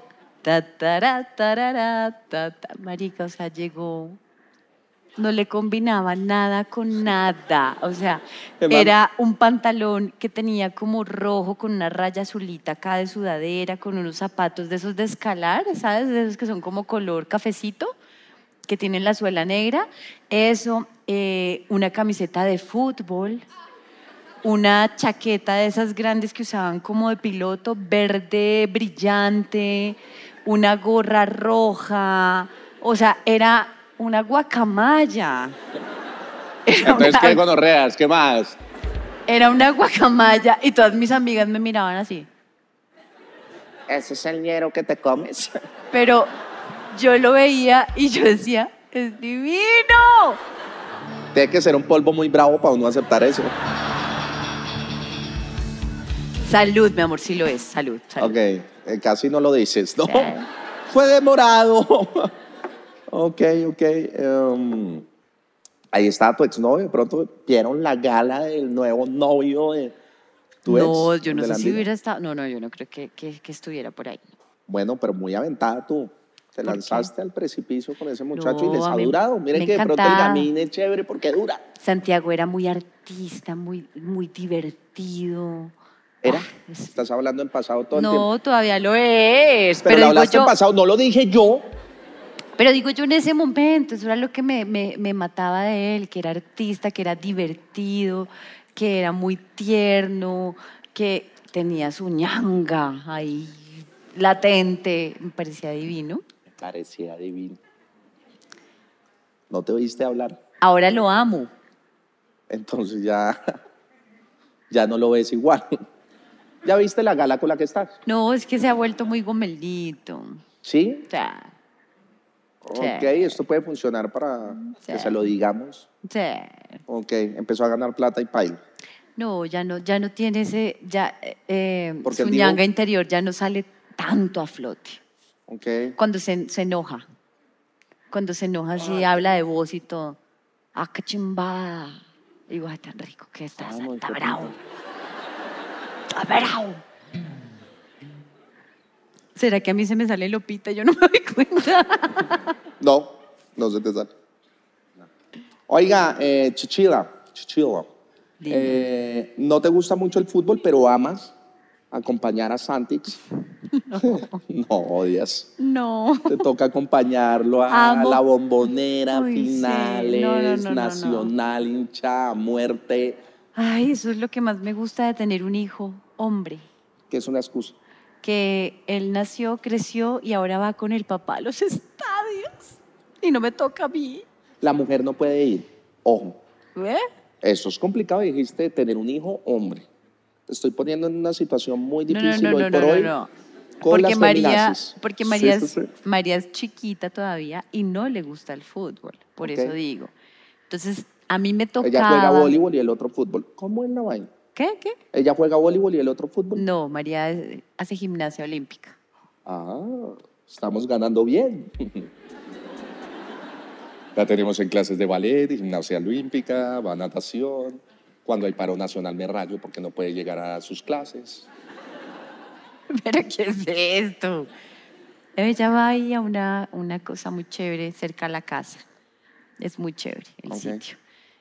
marica, o sea, llegó, no le combinaba nada con nada, o sea, Hermano. era un pantalón que tenía como rojo con una raya azulita acá de sudadera, con unos zapatos de esos de escalar, ¿sabes? De esos que son como color cafecito, que tienen la suela negra, eso, una camiseta de fútbol, una chaqueta de esas grandes que usaban como de piloto, verde brillante, una gorra roja, O sea, era una guacamaya. Entonces, ¿qué gonorreas? ¿Qué más? Era una guacamaya y todas mis amigas me miraban así. ¿Ese es el ñero que te comes? Pero yo lo veía y yo decía, ¡es divino! Tiene que ser un polvo muy bravo para uno aceptar eso. Salud, mi amor, sí lo es. Salud, salud. Ok, casi no lo dices, ¿no? Sí. Fue demorado. Ok. Ahí está tu exnovio. De pronto vieron la gala del nuevo novio de tu ex. No, yo no de sé la si amiga. hubiera estado. No, yo no creo que estuviera por ahí. Bueno, pero muy aventada tú. Te ¿Por lanzaste al precipicio con ese muchacho No, y les a ha mí durado. Miren me que de pronto el encantaba. gamín es chévere porque dura. Santiago era muy artista, muy divertido. ¿Era? Ah, Estás hablando en pasado todo el tiempo. no, todavía lo es. Pero lo digo hablaste en yo, pasado, no lo dije yo. pero digo yo en ese momento, eso era lo que me mataba de él, que era artista, que era divertido, que era muy tierno, que tenía su ñanga ahí latente, me parecía divino. Me parecía divino. ¿No te oíste hablar? Ahora lo amo. Entonces ya no lo ves igual. ¿Ya viste la gala con la que estás? No, es que se ha vuelto muy gomelito. ¿Sí? O sea, Ok, Sí. esto puede funcionar para que Sí. se lo digamos. sí. Ok, empezó a ganar plata y paila. No, ya no tiene ese, ya Porque su él dijo- ñanga interior ya no sale tanto a flote. Ok. Cuando se enoja. Cuando se enoja así, habla de voz y todo. ¡Ah, qué chimbada! Digo, ay, tan rico que estás, no, está hijo de bravo. puta. Está bravo. ¿Será que a mí se me sale lopita y yo no me doy cuenta? No se te sale. Oiga, Chichila. Dime. No te gusta mucho el fútbol, pero amas acompañar a Santix. No odias. No. Te toca acompañarlo a Amo. la bombonera, Uy, sí. finales, No. nacional, hincha a muerte, Ay, eso es lo que más me gusta de tener un hijo, hombre. que es una excusa. Que él nació, creció y ahora va con el papá a los estadios. Y no me toca a mí. La mujer no puede ir. Ojo, ¿Ve? eso es complicado, dijiste, tener un hijo hombre. Te estoy poniendo en una situación muy No, difícil no, hoy no, por no, hoy. no. Con Porque las feminazis. Porque Sí, María, sí, es, sí. María es chiquita todavía y no le gusta el fútbol. Por Ok. eso digo. Entonces, a mí me Ella juega tocaba. voleibol y el otro fútbol. ¿Cómo es la vaina? ¿Qué? Ella juega voleibol y el otro fútbol. No, María hace gimnasia olímpica. Ah, estamos ganando bien. La tenemos en clases de ballet, gimnasia olímpica, va a natación. Cuando hay paro nacional me rayo porque no puede llegar a sus clases. ¿Pero qué es esto? Ella va ahí a una cosa muy chévere cerca a la casa. Es muy chévere el Ok. sitio.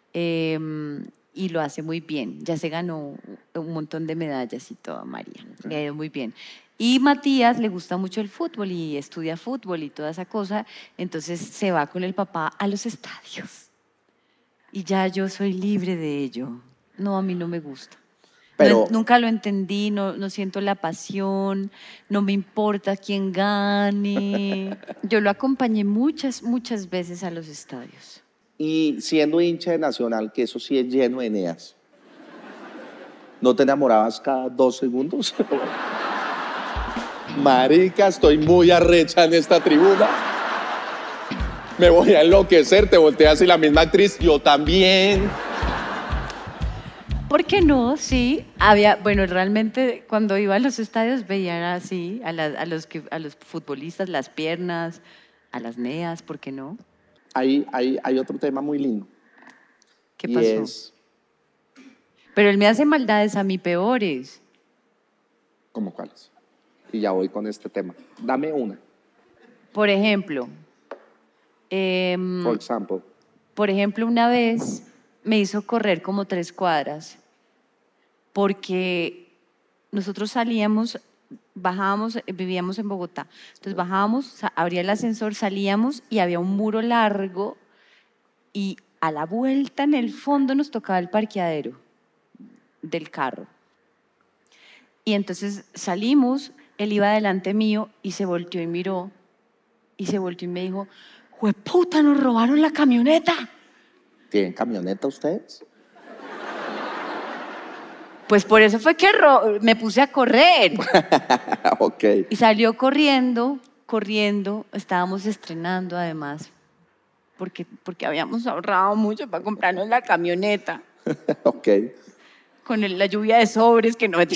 Y lo hace muy bien. Ya se ganó un montón de medallas y todo, María. Le ha ido muy bien. Y Matías le gusta mucho el fútbol y estudia fútbol y toda esa cosa. Entonces se va con el papá a los estadios. Y ya yo soy libre de ello. No, a mí no me gusta. Pero- Nunca lo entendí, no siento la pasión, no me importa quién gane. Yo lo acompañé muchas veces a los estadios. Y siendo hincha de Nacional, que eso sí es lleno de Eneas, ¿no te enamorabas cada 2 segundos? Marica, estoy muy arrecha en esta tribuna. Me voy a enloquecer, te volteas y la misma actriz, yo también. ¿Por qué no? Sí, bueno, realmente cuando iba a los estadios veía así a los futbolistas, las piernas, a las neas, ¿por qué no? Hay otro tema muy lindo. ¿Qué y pasó? es, Pero él me hace maldades a mí peores. ¿cómo cuáles? Y ya voy con este tema. Dame una, Por ejemplo, por ejemplo. una vez me hizo correr como 3 cuadras porque nosotros salíamos, bajábamos, vivíamos en Bogotá, entonces bajábamos, abría el ascensor, salíamos y había un muro largo y a la vuelta en el fondo nos tocaba el parqueadero del carro. Y entonces salimos, él iba delante mío y se volteó y miró y se volteó y me dijo, ¡Jueputa, nos robaron la camioneta! ¿Tienen camioneta ustedes? Pues por eso fue que me puse a correr. Ok. Y salió corriendo, estábamos estrenando además, porque habíamos ahorrado mucho para comprarnos la camioneta. Ok. Con la lluvia de sobres que no me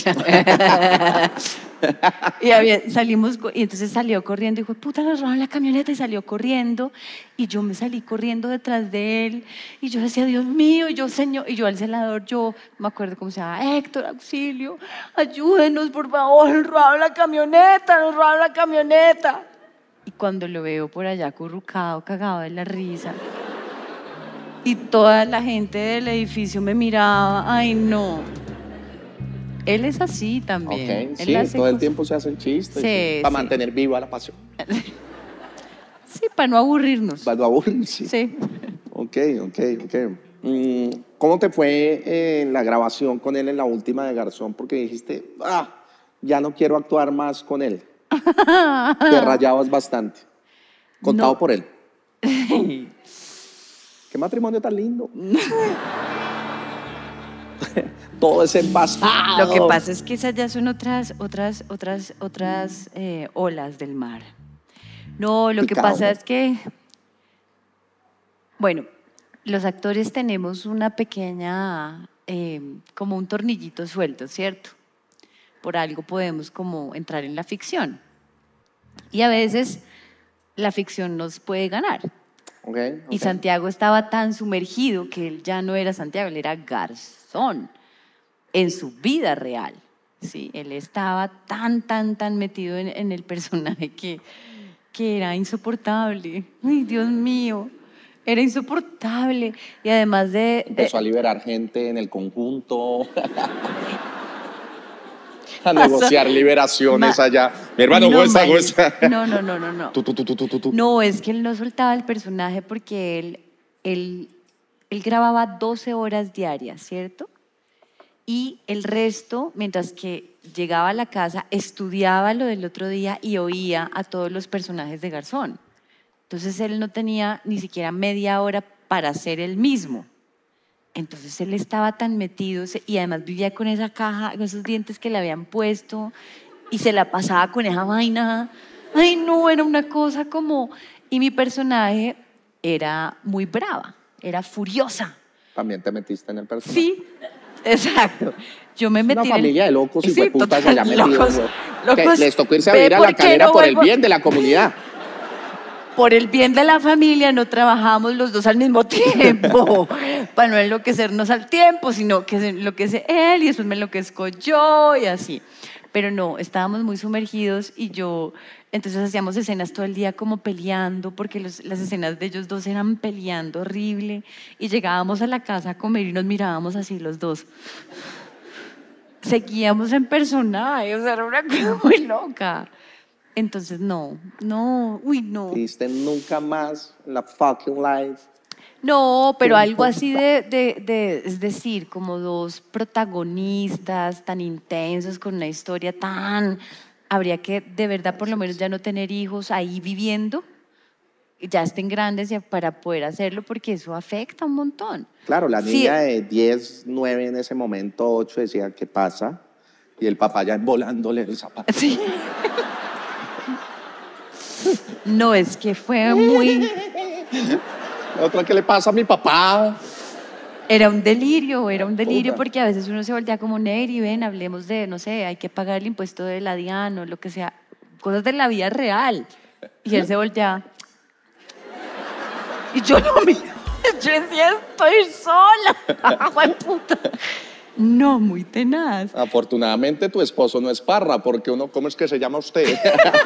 y entonces salió corriendo y dijo, puta, nos robaron la camioneta, y salió corriendo, y yo me salí corriendo detrás de él, y yo decía, Dios mío, y yo, señor, y yo al celador, yo me acuerdo cómo se llama, Héctor, auxilio, ayúdenos, por favor, nos robaron la camioneta. Y cuando lo veo por allá acurrucado, cagado de la risa, y toda la gente del edificio me miraba, ay no. Él es así también. Ok, Él sí, hace todo el cosas. tiempo se hacen chistes. Sí, para sí. mantener viva la pasión. Sí, para no aburrirnos. Para no aburrirse. Sí. Ok. ¿Cómo te fue en la grabación con él en la última de Garzón? Porque dijiste, ya no quiero actuar más con él. Te rayabas bastante. Contado No. por él. ¿Qué matrimonio tan lindo? Todo es el pasado. Lo que pasa es que esas ya son otras olas del mar. No, lo que Picado, pasa ¿no? es que, bueno, los actores tenemos una pequeña, como un tornillito suelto, ¿cierto? Por algo podemos como entrar en la ficción. Y a veces la ficción nos puede ganar. Okay. Y Santiago estaba tan sumergido que él ya no era Santiago, él era Garzón en su vida real. ¿Sí? Él estaba tan metido en el personaje que era insoportable. Ay, Dios mío, era insoportable. Y además Empezó a liberar gente en el conjunto. A negociar liberaciones allá. Mi hermano, no, goza. No. Tú. No, es que él no soltaba el personaje porque él grababa 12 horas diarias, ¿cierto? Y el resto, mientras que llegaba a la casa, estudiaba lo del otro día y oía a todos los personajes de Garzón. Entonces él no tenía ni siquiera media hora para ser él mismo. Entonces él estaba tan metido y además vivía con esa caja, con esos dientes que le habían puesto, y se la pasaba con esa vaina. Ay, no, era una cosa como... Y mi personaje era muy brava, era furiosa. También te metiste en el personaje. Sí, exacto. Yo me metí Una familia de locos y sí, hueputas total, allá metidos. locos. Les tocó irse a Ve, vivir a ¿por la qué calera no por el vuelvo? bien de la comunidad. Por el bien de la familia no trabajamos los dos al mismo tiempo, para no enloquecernos al tiempo, sino que se enloquece él y después me enloquezco yo y así. Pero no, estábamos muy sumergidos y entonces hacíamos escenas todo el día como peleando, porque las escenas de ellos dos eran peleando horrible, y llegábamos a la casa a comer y nos mirábamos así los dos. Seguíamos en personaje, o sea, era una cosa muy loca. Entonces, no. Dijiste nunca más en la fucking life. No, pero algo así es decir, como dos protagonistas tan intensos con una historia tan... Habría que de verdad por lo menos ya no tener hijos ahí viviendo, ya estén grandes para poder hacerlo, porque eso afecta un montón. Claro, la Sí. niña de 10, 9 en ese momento, 8 decía, ¿qué pasa? Y el papá ya volándole el zapato. Sí. No, es que fue muy... Otra, ¿qué le pasa a mi papá? Era un delirio Puta. porque a veces uno se voltea como Neri, ven, hablemos de, no sé, hay que pagar el impuesto de la DIAN o lo que sea, cosas de la vida real. Y él se voltea. Y yo no miro, yo decía, estoy sola. ¡Jueputa! No, muy tenaz. Afortunadamente tu esposo no es Parra, porque uno, ¿cómo es que se llama usted?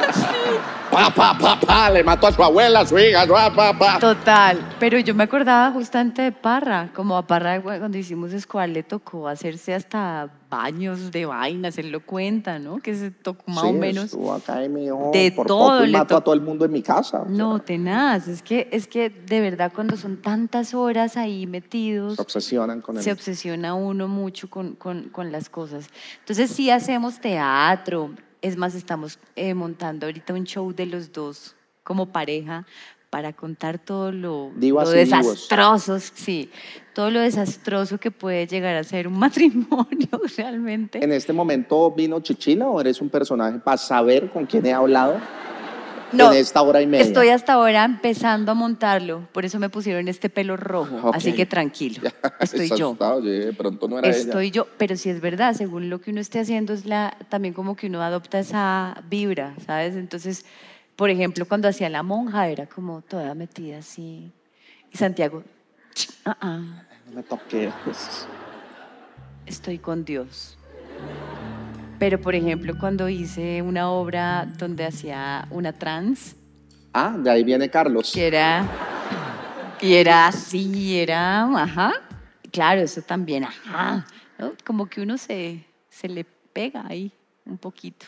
Le mató a su abuela, a su hija, pa. Total, pero yo me acordaba justamente de Parra, como a Parra cuando hicimos Escobar le tocó hacerse hasta baños de vainas, él lo cuenta, ¿no? Que se tocó más o menos Estuvo acá y me dijo, de por todo poco y le mato a todo el mundo en mi casa. No, tenaz, es que de verdad cuando son tantas horas ahí metidos, Se obsesionan con se él. obsesiona uno mucho con las cosas. Entonces sí hacemos teatro, es más, estamos montando ahorita un show de los dos como pareja para contar todo lo Divas y divos. desastroso, sí, todo lo desastroso que puede llegar a ser un matrimonio realmente. ¿En este momento vino Chichila o eres un personaje para saber con quién he hablado No, en esta hora y media? estoy hasta ahora empezando a montarlo, por eso me pusieron este pelo rojo, Ok. así que tranquilo, estoy yo. Asustado, de pronto no era Estoy yo, pero sí es verdad, según lo que uno esté haciendo, también como que uno adopta esa vibra, ¿sabes? Entonces, por ejemplo, cuando hacía la monja era como toda metida así. Y Santiago, ella. No me toqué. estoy con Dios. Pero, por ejemplo, cuando hice una obra donde hacía una trans, Ah, de ahí viene Carlos. y era así, ajá. Claro, eso también, ajá. ¿No? Como que uno se le pega ahí un poquito.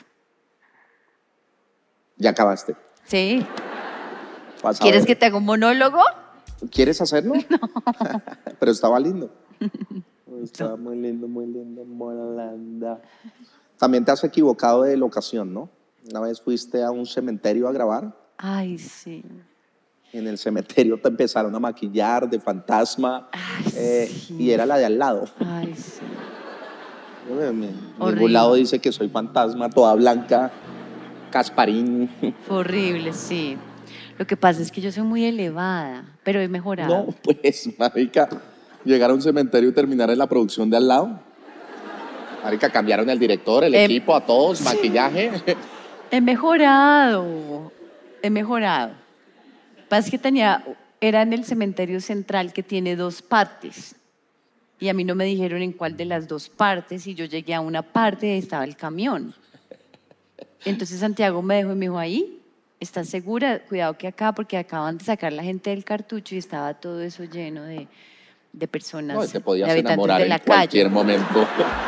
Ya acabaste. Sí. Vas a ¿Quieres ver. que te haga un monólogo? ¿Quieres hacerlo? No. Pero estaba lindo. Estaba muy lindo, muy lindo. También te has equivocado de locación, ¿no? Una vez fuiste a un cementerio a grabar. Ay, sí. En el cementerio te empezaron a maquillar de fantasma. Ay, sí. Y era la de al lado. Ay, sí. En Horrible. ningún lado dice que soy fantasma, toda blanca, Casparín. Fue horrible, sí. Lo que pasa es que yo soy muy elevada, pero he mejorado. No, pues, marica, llegar a un cementerio y terminar en la producción de al lado. Marica, cambiaron el director, el equipo, a todos, maquillaje. He mejorado, he mejorado. Lo que pasa es que era en el cementerio central que tiene 2 partes. Y a mí no me dijeron en cuál de las 2 partes, y yo llegué a una parte y estaba el camión. Entonces Santiago me dejó y me dijo, ahí, ¿estás segura? Cuidado que acá, porque acaban de sacar la gente del cartucho y estaba todo eso lleno de personas, No, y te de podías habitantes enamorar de en la cualquier calle. momento.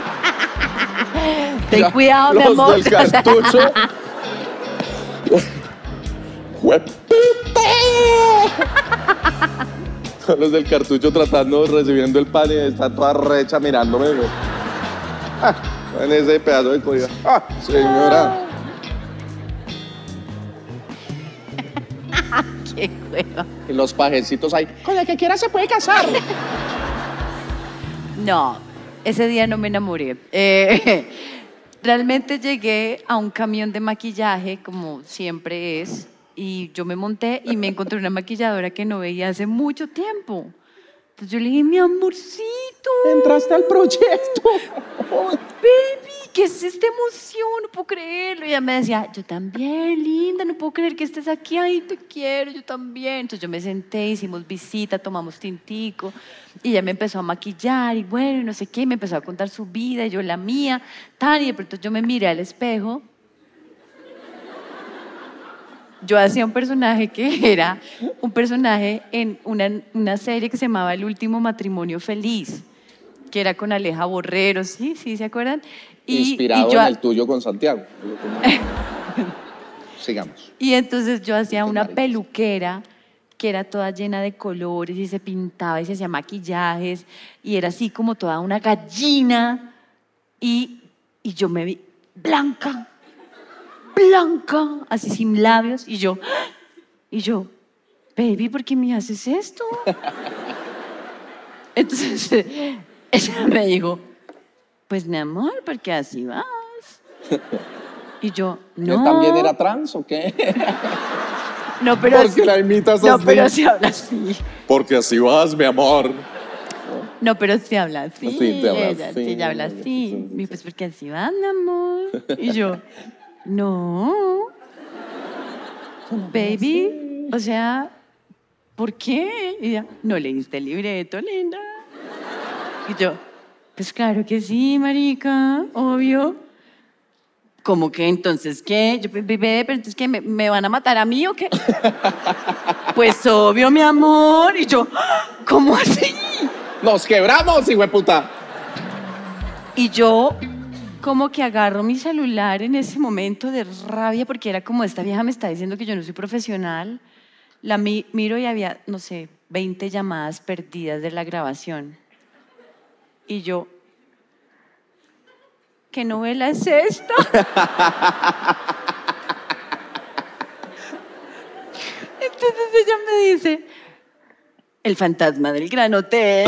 Ten cuidado, mi Los amor. del cartucho. Los del cartucho recibiendo el pan y está toda recha mirándome. En ese pedazo de código. ¡Ah, señora! Qué hueva. Y los pajecitos ahí. Con el que quiera se puede casar. No, ese día no me enamoré. Realmente llegué a un camión de maquillaje, como siempre es, y yo me monté y me encontré una maquilladora que no veía hace mucho tiempo. Entonces yo le dije, mi amorcito. Entraste al proyecto. Baby, ¿qué es esta emoción? No puedo creerlo. Y ella me decía, yo también, linda, no puedo creer que estés aquí, ay, te quiero, yo también. Entonces yo me senté, hicimos visita, tomamos tintico, y ella me empezó a maquillar, y bueno, y no sé qué, y me empezó a contar su vida, y yo la mía, tan, y de pronto yo me miré al espejo. Yo hacía un personaje que era un personaje en una serie que se llamaba El último matrimonio feliz, que era con Aleja Borrero, ¿sí? ¿Sí se acuerdan? Inspirado yo, en el tuyo con Santiago. Sigamos. Y entonces yo hacía una peluquera que era toda llena de colores y se pintaba y se hacía maquillajes y era así como toda una gallina y yo me vi blanca, así sin labios y yo, baby, ¿por qué me haces esto? Entonces ella me dijo, pues mi amor, porque así vas. Y yo, no. ¿Él también era trans o qué? No, pero Porque la imitas no, así. pero se habla así. Porque así vas, mi amor. No, pero se habla así. Sí, te habla ella, así. sí, ella habla así. Sí. Y pues porque así vas, mi amor. Y yo, no. Baby, o sea, ¿por qué? Y ella, ¿no leíste el libreto, linda? Y yo, pues claro que sí, marica, obvio. ¿Cómo que entonces qué? Yo, bebé, pero entonces ¿qué? ¿Me van a matar a mí o qué? Pues obvio, mi amor. Y yo, ¿cómo así? ¡Nos quebramos, hijueputa! Y yo como que agarro mi celular en ese momento de rabia porque era como esta vieja me está diciendo que yo no soy profesional. La miro y había, no sé, 20 llamadas perdidas de la grabación. Y yo, ¿qué novela es esta? entonces ella me dice, el fantasma del Gran Hotel.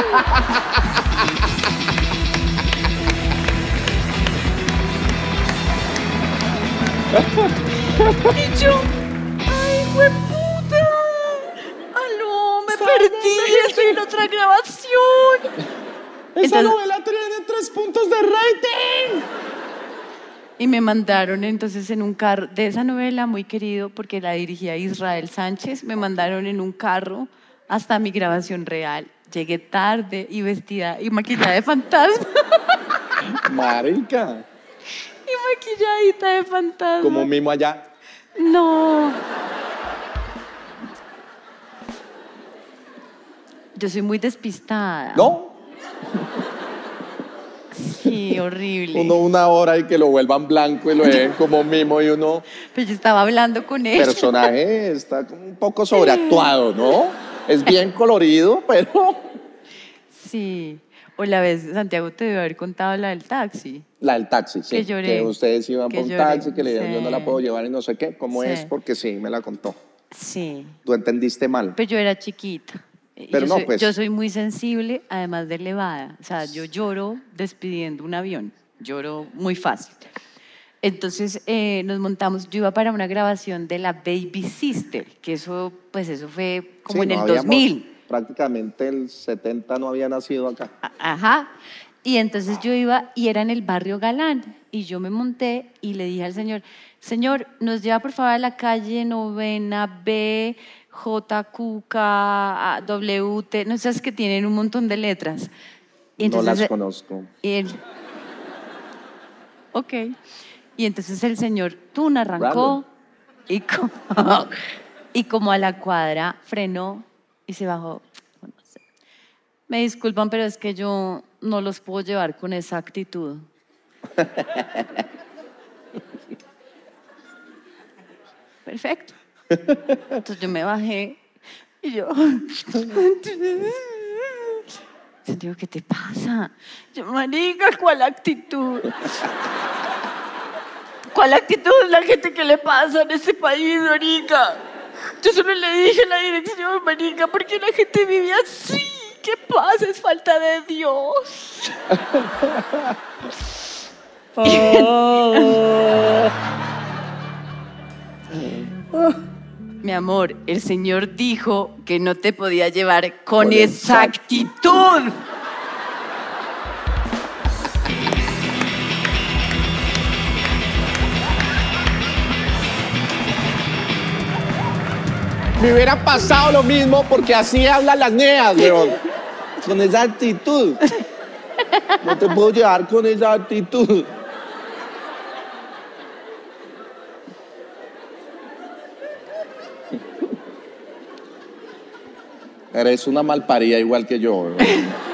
Y yo, ay, hueputa. Aló, me perdí, estoy en otra grabación. Esa novela tiene 3 puntos de rating. Y me mandaron entonces en un carro, de esa novela muy querido, porque la dirigía Israel Sánchez, me mandaron en un carro hasta mi grabación real. Llegué tarde y vestida y maquillada de fantasma. Marica. Y maquilladita de fantasma. Como un mimo allá. No. Yo soy muy despistada. ¿No? Sí, horrible. Uno 1 hora y que lo vuelvan blanco y lo dejen como mimo y uno... Pero yo estaba hablando con El él. personaje está como un poco sobreactuado, ¿no? Es bien colorido, pero... Sí. O la vez, Santiago te debe haber contado la del taxi. La del taxi, sí. Que lloré. Que ustedes iban Que por un lloré, taxi, que le dijeron, sí. yo no la puedo llevar y no sé qué. ¿Cómo Sí. es? Porque sí, me la contó. Sí. Tú entendiste mal. Pero yo era chiquita. Pero yo no, soy, pues. yo soy muy sensible, además de elevada. O sea, yo lloro despidiendo un avión. Lloro muy fácil. Entonces nos montamos. Yo iba para una grabación de la Baby Sister, que eso, pues eso fue como Sí, en no el habíamos- 2000. Prácticamente el 70 no había nacido acá. Ajá. Y entonces yo iba y era en el barrio Galán. Y yo me monté y le dije al señor, señor, nos lleva por favor a la calle Novena B, JQK, WT, no sé, es que tienen un montón de letras. Y No entonces, las conozco. y él, ok. Y entonces el señor Tun arrancó y como, y como a la cuadra frenó y se bajó. No sé. Me disculpan, pero es que yo no los puedo llevar con esa actitud. Perfecto. Entonces yo me bajé y yo... Digo, ¿qué te pasa? Yo, marica, ¿cuál actitud? ¿Cuál actitud es la gente que le pasa en este país, marica? Yo solo le dije la dirección, marica, porque la gente vive así. ¿Qué pasa? Es falta de Dios. Mi amor, el Señor dijo que no te podía llevar con esa actitud. Me hubiera pasado lo mismo porque así hablan las neas, León. Con esa actitud. No te puedo llevar con esa actitud. Eres una malparida igual que yo. ¿Verdad?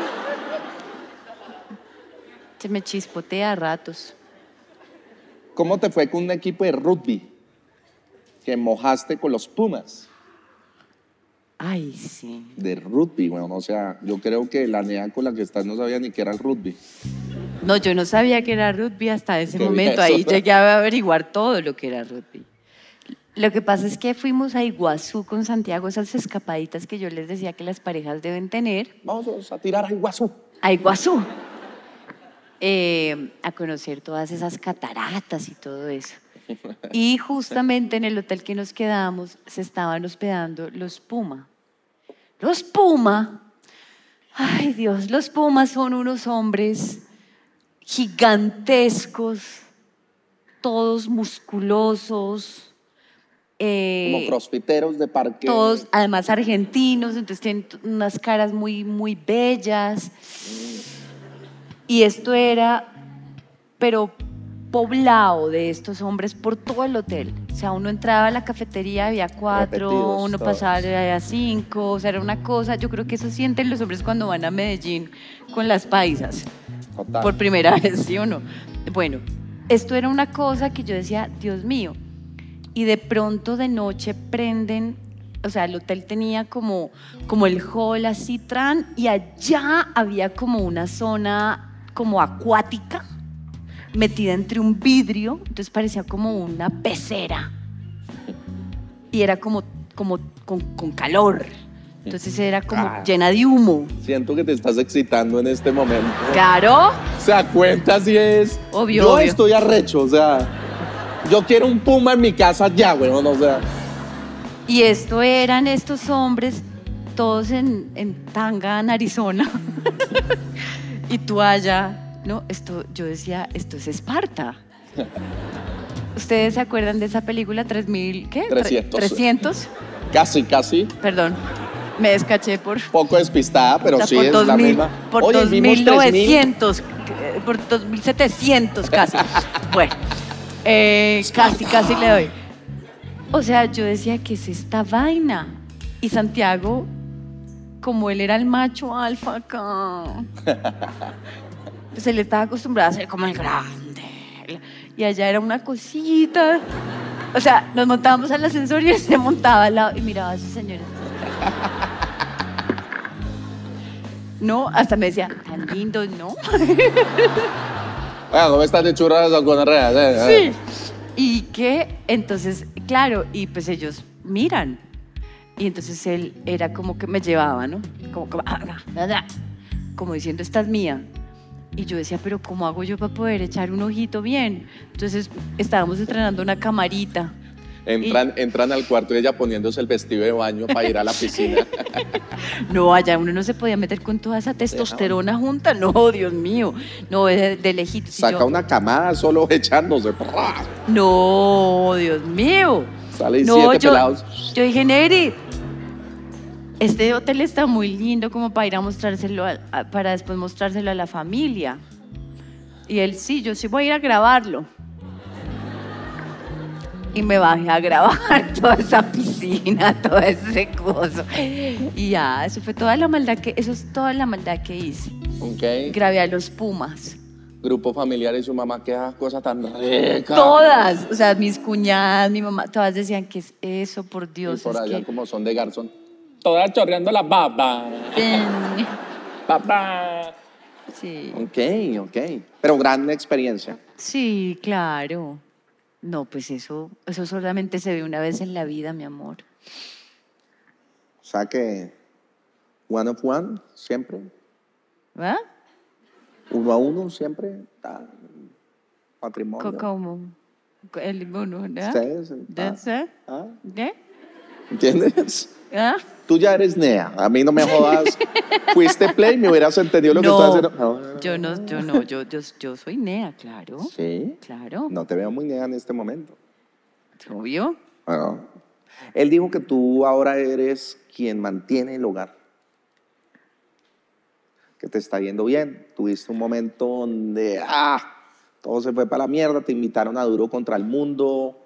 Se me chispotea a ratos. ¿Cómo te fue con un equipo de rugby que mojaste con los Pumas? Ay, sí. De rugby, bueno, o sea, yo creo que la nea con la que estás no sabía ni qué era el rugby. No, yo no sabía que era rugby hasta ese Qué momento. bien, Ahí eso. llegué a averiguar todo lo que era rugby. Lo que pasa es que fuimos a Iguazú con Santiago, esas escapaditas que yo les decía que las parejas deben tener. Vamos a tirar a Iguazú. A Iguazú. A conocer todas esas cataratas y todo eso. Y justamente en el hotel que nos quedamos se estaban hospedando los Puma. Los Puma, ay Dios, los Pumas son unos hombres gigantescos, todos musculosos. Como crossfiteros de parque. Todos, además argentinos, entonces tienen unas caras muy, muy bellas. Y esto era, pero poblado de estos hombres por todo el hotel. O sea, uno entraba a la cafetería, había 4, Repetidos uno todos. pasaba, había 5, o sea, era una cosa. Yo creo que eso sienten los hombres cuando van a Medellín con las paisas. Total. Por primera vez, ¿sí o no? Bueno, esto era una cosa que yo decía, Dios mío. Y de pronto de noche prenden, o sea, el hotel tenía como el hall así, y allá había como una zona como acuática, metida entre un vidrio, entonces parecía como una pecera. Y era como como con calor. Entonces era como llena de humo. Siento que te estás excitando en este momento. Claro. O sea, cuenta si es... Obvio, Yo obvio. estoy arrecho, o sea... Yo quiero un puma en mi casa ya, weón, o sea... Y esto eran estos hombres todos en tanga en Arizona y toalla, ¿no? Yo decía, esto es Esparta. ¿Ustedes se acuerdan de esa película 3000, qué? 300. 300. Casi. Perdón, me descaché por... Poco despistada, pero o sea, sí por es 2000, la misma. por Oye, vimos 2900, por 2700 casi. Bueno, casi le doy. O sea, yo decía, ¿qué es esta vaina? Y Santiago, como él era el macho alfa acá, pues él estaba acostumbrado a ser como el grande. Y allá era una cosita. O sea, nos montábamos al ascensor y él se montaba al lado y miraba a esos señores. No, hasta me decía, tan lindos, ¿no? Bueno, ¿cómo estás de churras o gonorrea? Sí. Y que, entonces, claro, y pues ellos miran. Y entonces él era como que me llevaba, ¿no? Como diciendo, esta es mía. Y yo decía, pero ¿cómo hago yo para poder echar un ojito bien? Entonces estábamos entrenando una camarita. Entran al cuarto y ella poniéndose el vestido de baño para ir a la piscina. No, allá uno no se podía meter con toda esa testosterona junta. No, Dios mío. No, de lejitos. Saca una camada solo echándose. No, Dios mío. Sale y No, 7 pelados. Yo dije, Neri, este hotel está muy lindo como para ir a mostrárselo, para después mostrárselo a la familia. Y él, sí, yo sí voy a ir a grabarlo. Y me bajé a grabar toda esa piscina, todo ese coso. Y ya, eso es toda la maldad que hice. Ok. Grabé a los Pumas. Grupo familiar y su mamá, qué cosa tan rica. Todas, o sea, mis cuñadas, mi mamá, todas decían, ¿qué es eso, por Dios? Y por es allá que... como son de garzón. Todas chorreando la baba. Papá. Sí. Ok. Pero gran experiencia. Sí, claro. No, pues eso solamente se ve una vez en la vida, mi amor. O sea que one of one, siempre. ¿Va? 1 a 1, siempre. Matrimonio. ¿Cómo? El mono, ¿verdad? Ustedes. ¿Qué? ¿Entiendes? ¿Ah? Tú ya eres Nea. A mí no me jodas. Fuiste play, me hubieras entendido lo que estás haciendo. Yo soy Nea, claro. Sí. Claro. No te veo muy Nea en este momento. Obvio. Bueno, él dijo que tú ahora eres quien mantiene el hogar. Que te está yendo bien. Tuviste un momento donde todo se fue para la mierda, te invitaron a Duro contra el Mundo,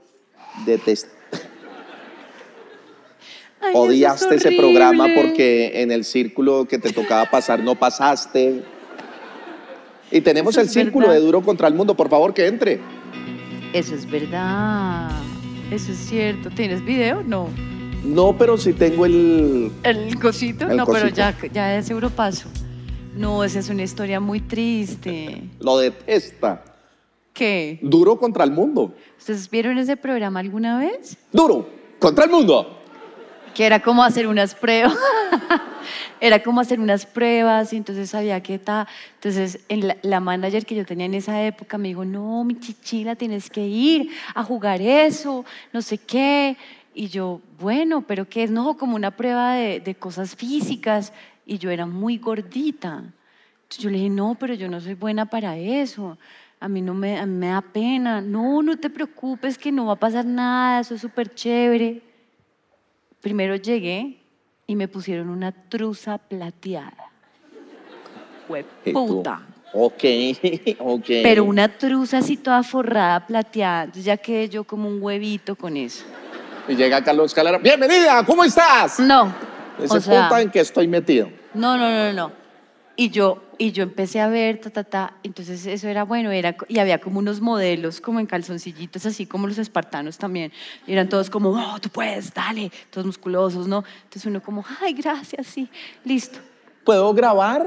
Ay, odiaste eso ese es programa horrible. porque en el círculo que te tocaba pasar no pasaste. Y tenemos Eso el es círculo verdad. de Duro contra el Mundo, por favor que entre. Eso es verdad. Eso es cierto. ¿Tienes video? No. No, pero sí tengo el... ¿El cosito? El No, cosito. pero ya es Europaso. No, esa es una historia muy triste. Lo detesta. ¿Qué? Duro contra el Mundo. ¿Ustedes vieron ese programa alguna vez? Duro contra el Mundo. Que era como hacer unas pruebas. Era como hacer unas pruebas y entonces había que tal. Entonces la manager que yo tenía en esa época me dijo, no, mi chichila, tienes que ir a jugar eso, no sé qué. Y yo, bueno, ¿pero qué es? No, como una prueba de cosas físicas. Y yo era muy gordita. Entonces yo le dije, no, pero yo no soy buena para eso. A mí me da pena. No, no te preocupes, que no va a pasar nada, eso es súper chévere. Primero llegué y me pusieron una truza plateada. Fue ¿Y tú? puta. Ok. Pero una truza así toda forrada, plateada. Entonces ya quedé yo como un huevito con eso. Y llega Carlos Calera. Bienvenida, ¿cómo estás? No. Ese O sea, puta en que estoy metido. No. Y yo empecé a ver, entonces eso era bueno, y había como unos modelos como en calzoncillitos, así como los espartanos también. Y eran todos como, oh, tú puedes, dale, todos musculosos, ¿no? Entonces uno como, ay, gracias, sí, listo. ¿Puedo grabar?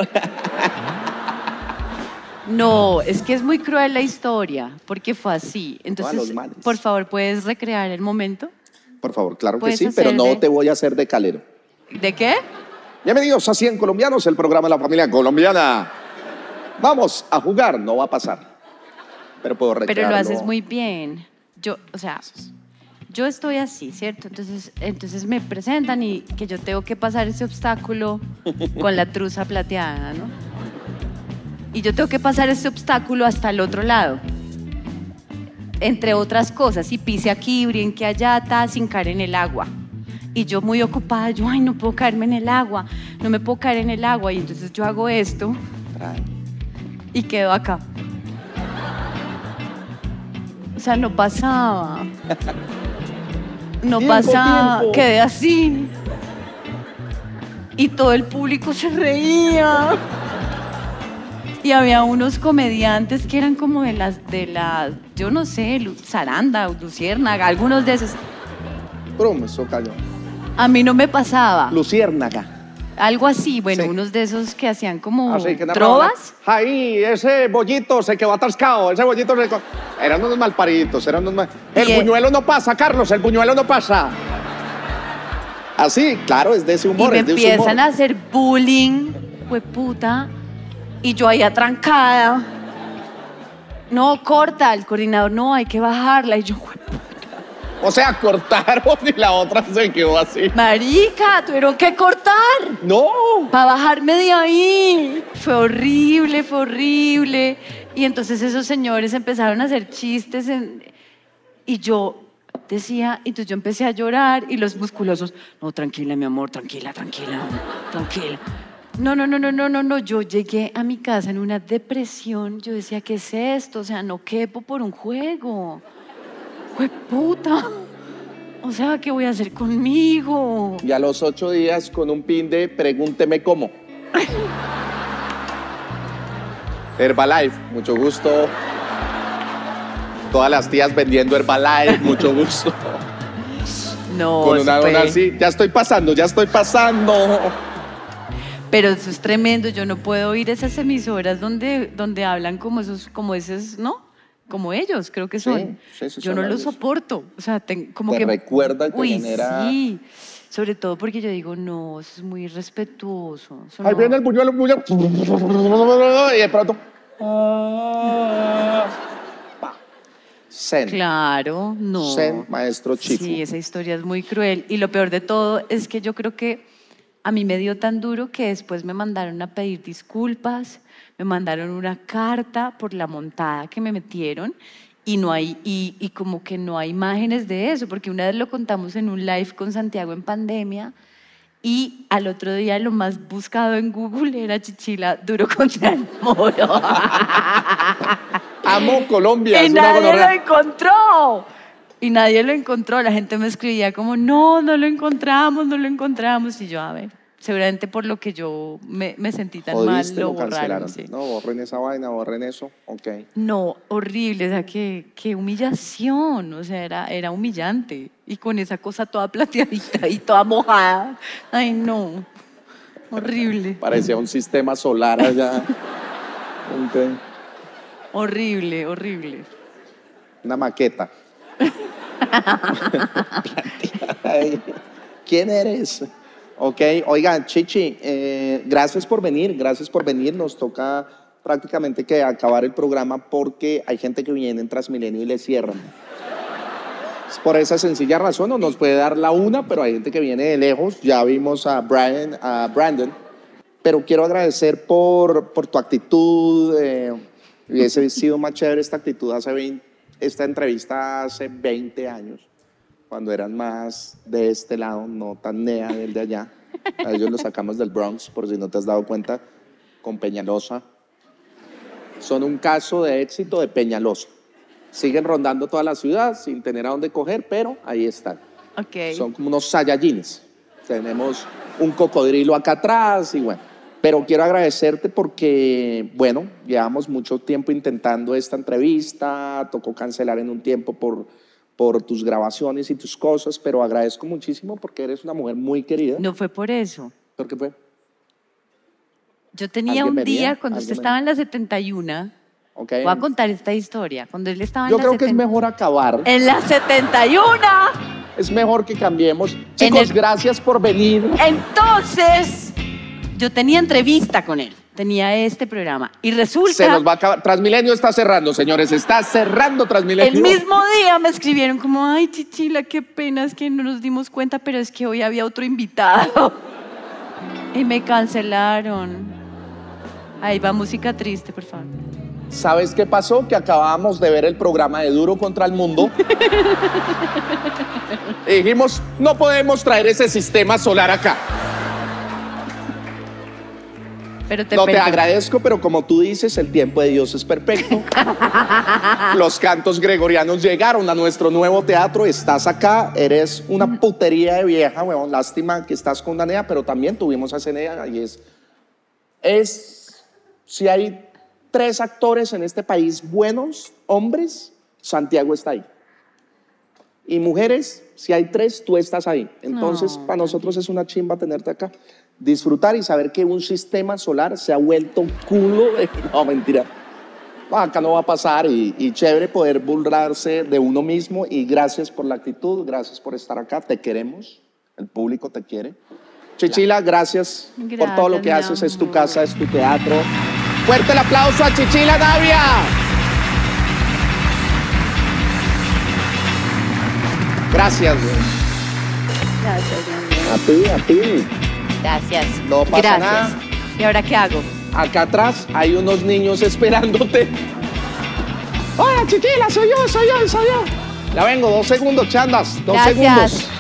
No, es que es muy cruel la historia, porque fue así. Entonces, los males. por favor, ¿puedes recrear el momento? Por favor, claro que Puedes sí, pero no hacerle- te voy a hacer de calero. ¿De qué? Bienvenidos a 100 Colombianos, el programa de la familia colombiana. Vamos a jugar, no va a pasar. Pero puedo Pero recrearlo. lo haces muy bien. Yo, o sea, yo estoy así, ¿cierto? Entonces me presentan y que yo tengo que pasar ese obstáculo con la truza plateada, ¿no? Y yo tengo que pasar ese obstáculo hasta el otro lado. Entre otras cosas, y pise aquí, brinque allá, sin caer en el agua. Y yo muy ocupada, yo, ay, no puedo caerme en el agua, no me puedo caer en el agua. Y entonces yo hago esto y quedo acá. O sea, no pasaba. No Tiempo, pasaba, tiempo. quedé así. Y todo el público se reía. Y había unos comediantes que eran como de las, yo no sé, Saranda, Luciérnaga, algunos de esos. Brum, eso cayó. A mí no me pasaba. Luciérnaga. Algo así, bueno, Sí. unos de esos que hacían como Así que trovas. Ahí, ese bollito se quedó atascado, ese bollito se... Eran unos malpariditos, eran unos mal... El Y buñuelo no pasa, Carlos, el buñuelo no pasa. Así, claro, es de ese Y humor, me es de ese humor. empiezan a hacer bullying, puta. Y yo ahí atrancada. No, corta, el coordinador, no, hay que bajarla. Y yo, O sea, cortaron y la otra se quedó así. marica, tuvieron que cortar ¡No! para bajarme de ahí. Fue horrible, fue horrible. Y entonces esos señores empezaron a hacer chistes y yo decía, entonces yo empecé a llorar y los musculosos, no, tranquila, mi amor, tranquila, tranquila, tranquila. No, yo llegué a mi casa en una depresión, yo decía, ¿qué es esto? O sea, no quepo por un juego. ¡Jueputa! O sea, ¿qué voy a hacer conmigo? Y a los 8 días con un pin de pregúnteme cómo. Herbalife, mucho gusto. Todas las tías vendiendo Herbalife, mucho gusto. No, Con una eso fue- dona así, ya estoy pasando, ya estoy pasando. Pero eso es tremendo, yo no puedo oír esas emisoras donde hablan como esos, ¿no? Como ellos, creo que son. Sí, sí, yo son no lo ellos. soporto. O sea, como Te que... recuerda y te Uy, genera- sí. Sobre todo porque yo digo, no, eso es muy irrespetuoso. Eso Ahí no- viene el buñuelo. Y de pronto. Pa. Zen. Claro, no. Zen, maestro Chifu. Sí, esa historia es muy cruel. Y lo peor de todo es que yo creo que a mí me dio tan duro que después me mandaron a pedir disculpas, me mandaron una carta por la montada que me metieron y no hay, y como que no hay imágenes de eso, porque una vez lo contamos en un live con Santiago en pandemia y al otro día lo más buscado en Google era Chichila duro contra el moro. Amo Colombia. Y es una nadie lo gonorrea. encontró. Y nadie lo encontró. La gente me escribía como, no lo encontramos, no lo encontramos. Y yo, a ver, seguramente por lo que yo me sentí tan mal, Jodiste, lo lo borraron. cancelaron. Sí. No, borren esa vaina, borren eso. Ok. No, horrible, o sea, qué humillación, o sea, era humillante. Y con esa cosa toda plateadita y toda mojada. Ay, no, horrible, Parecía un sistema solar allá. Ok. horrible, horrible. Una maqueta. Ay, ¿quién eres? Ok, oiga, Chichi, gracias por venir, gracias por venir. Nos toca prácticamente que acabar el programa porque hay gente que viene en Transmilenio y le cierran. Es por esa sencilla razón, no nos puede dar la una, pero hay gente que viene de lejos. Ya vimos a Brandon, pero quiero agradecer por tu actitud. Hubiese sido más chévere esta actitud esta entrevista hace 20 años, cuando eran más de este lado, no tan nea del de allá. A ellos los sacamos del Bronx, por si no te has dado cuenta, con Peñalosa. Son un caso de éxito de Peñalosa. Siguen rondando toda la ciudad sin tener a dónde coger, pero ahí están. Ok. Son como unos saiyajines. Tenemos un cocodrilo acá atrás y bueno. Pero quiero agradecerte porque, bueno, llevamos mucho tiempo intentando esta entrevista, tocó cancelar en un tiempo por tus grabaciones y tus cosas, pero agradezco muchísimo porque eres una mujer muy querida. No fue por eso. ¿Por qué fue? Yo tenía ¿Alguien un venía? día, cuando usted ¿Alguien estaba en la 71, Okay. voy a contar esta historia. Cuando él estaba en Yo la creo que es 70 mejor acabar. En la 71 es mejor que cambiemos. Chicos, gracias por venir. Entonces, yo tenía entrevista con él, tenía este programa y resulta... Se nos va a acabar. Transmilenio está cerrando, señores, está cerrando Transmilenio. El mismo día me escribieron como, ay, Chichila, qué pena, es que no nos dimos cuenta, pero es que hoy había otro invitado. Y me cancelaron. Ahí va música triste, por favor. ¿Sabes qué pasó? Que acabábamos de ver el programa de Duro contra el Mundo. Y dijimos, no podemos traer ese sistema solar acá. Pero te agradezco, pero como tú dices, el tiempo de Dios es perfecto. Los cantos gregorianos llegaron a nuestro nuevo teatro. Estás acá, eres una putería de vieja, weón. Lástima que estás con Danea, pero también tuvimos a Zenea y si hay 3 actores en este país buenos, hombres, Santiago está ahí. Y mujeres, si hay 3, tú estás ahí. Entonces, para nosotros es una chimba tenerte acá. Disfrutar y saber que un sistema solar se ha vuelto un culo de... No, mentira. No, acá no va a pasar y chévere poder burlarse de uno mismo. Y gracias por la actitud, gracias por estar acá. Te queremos, el público te quiere. Chichila, gracias por todo lo que haces. Es tu casa, es tu teatro. Fuerte el aplauso a Chichila Navia. Gracias, güey. Gracias, a ti. Gracias. No pasa nada. ¿Y ahora qué hago? Acá atrás hay unos niños esperándote. Hola, Chichila, soy yo. Ya vengo, 2 segundos, chandas. 2 segundos.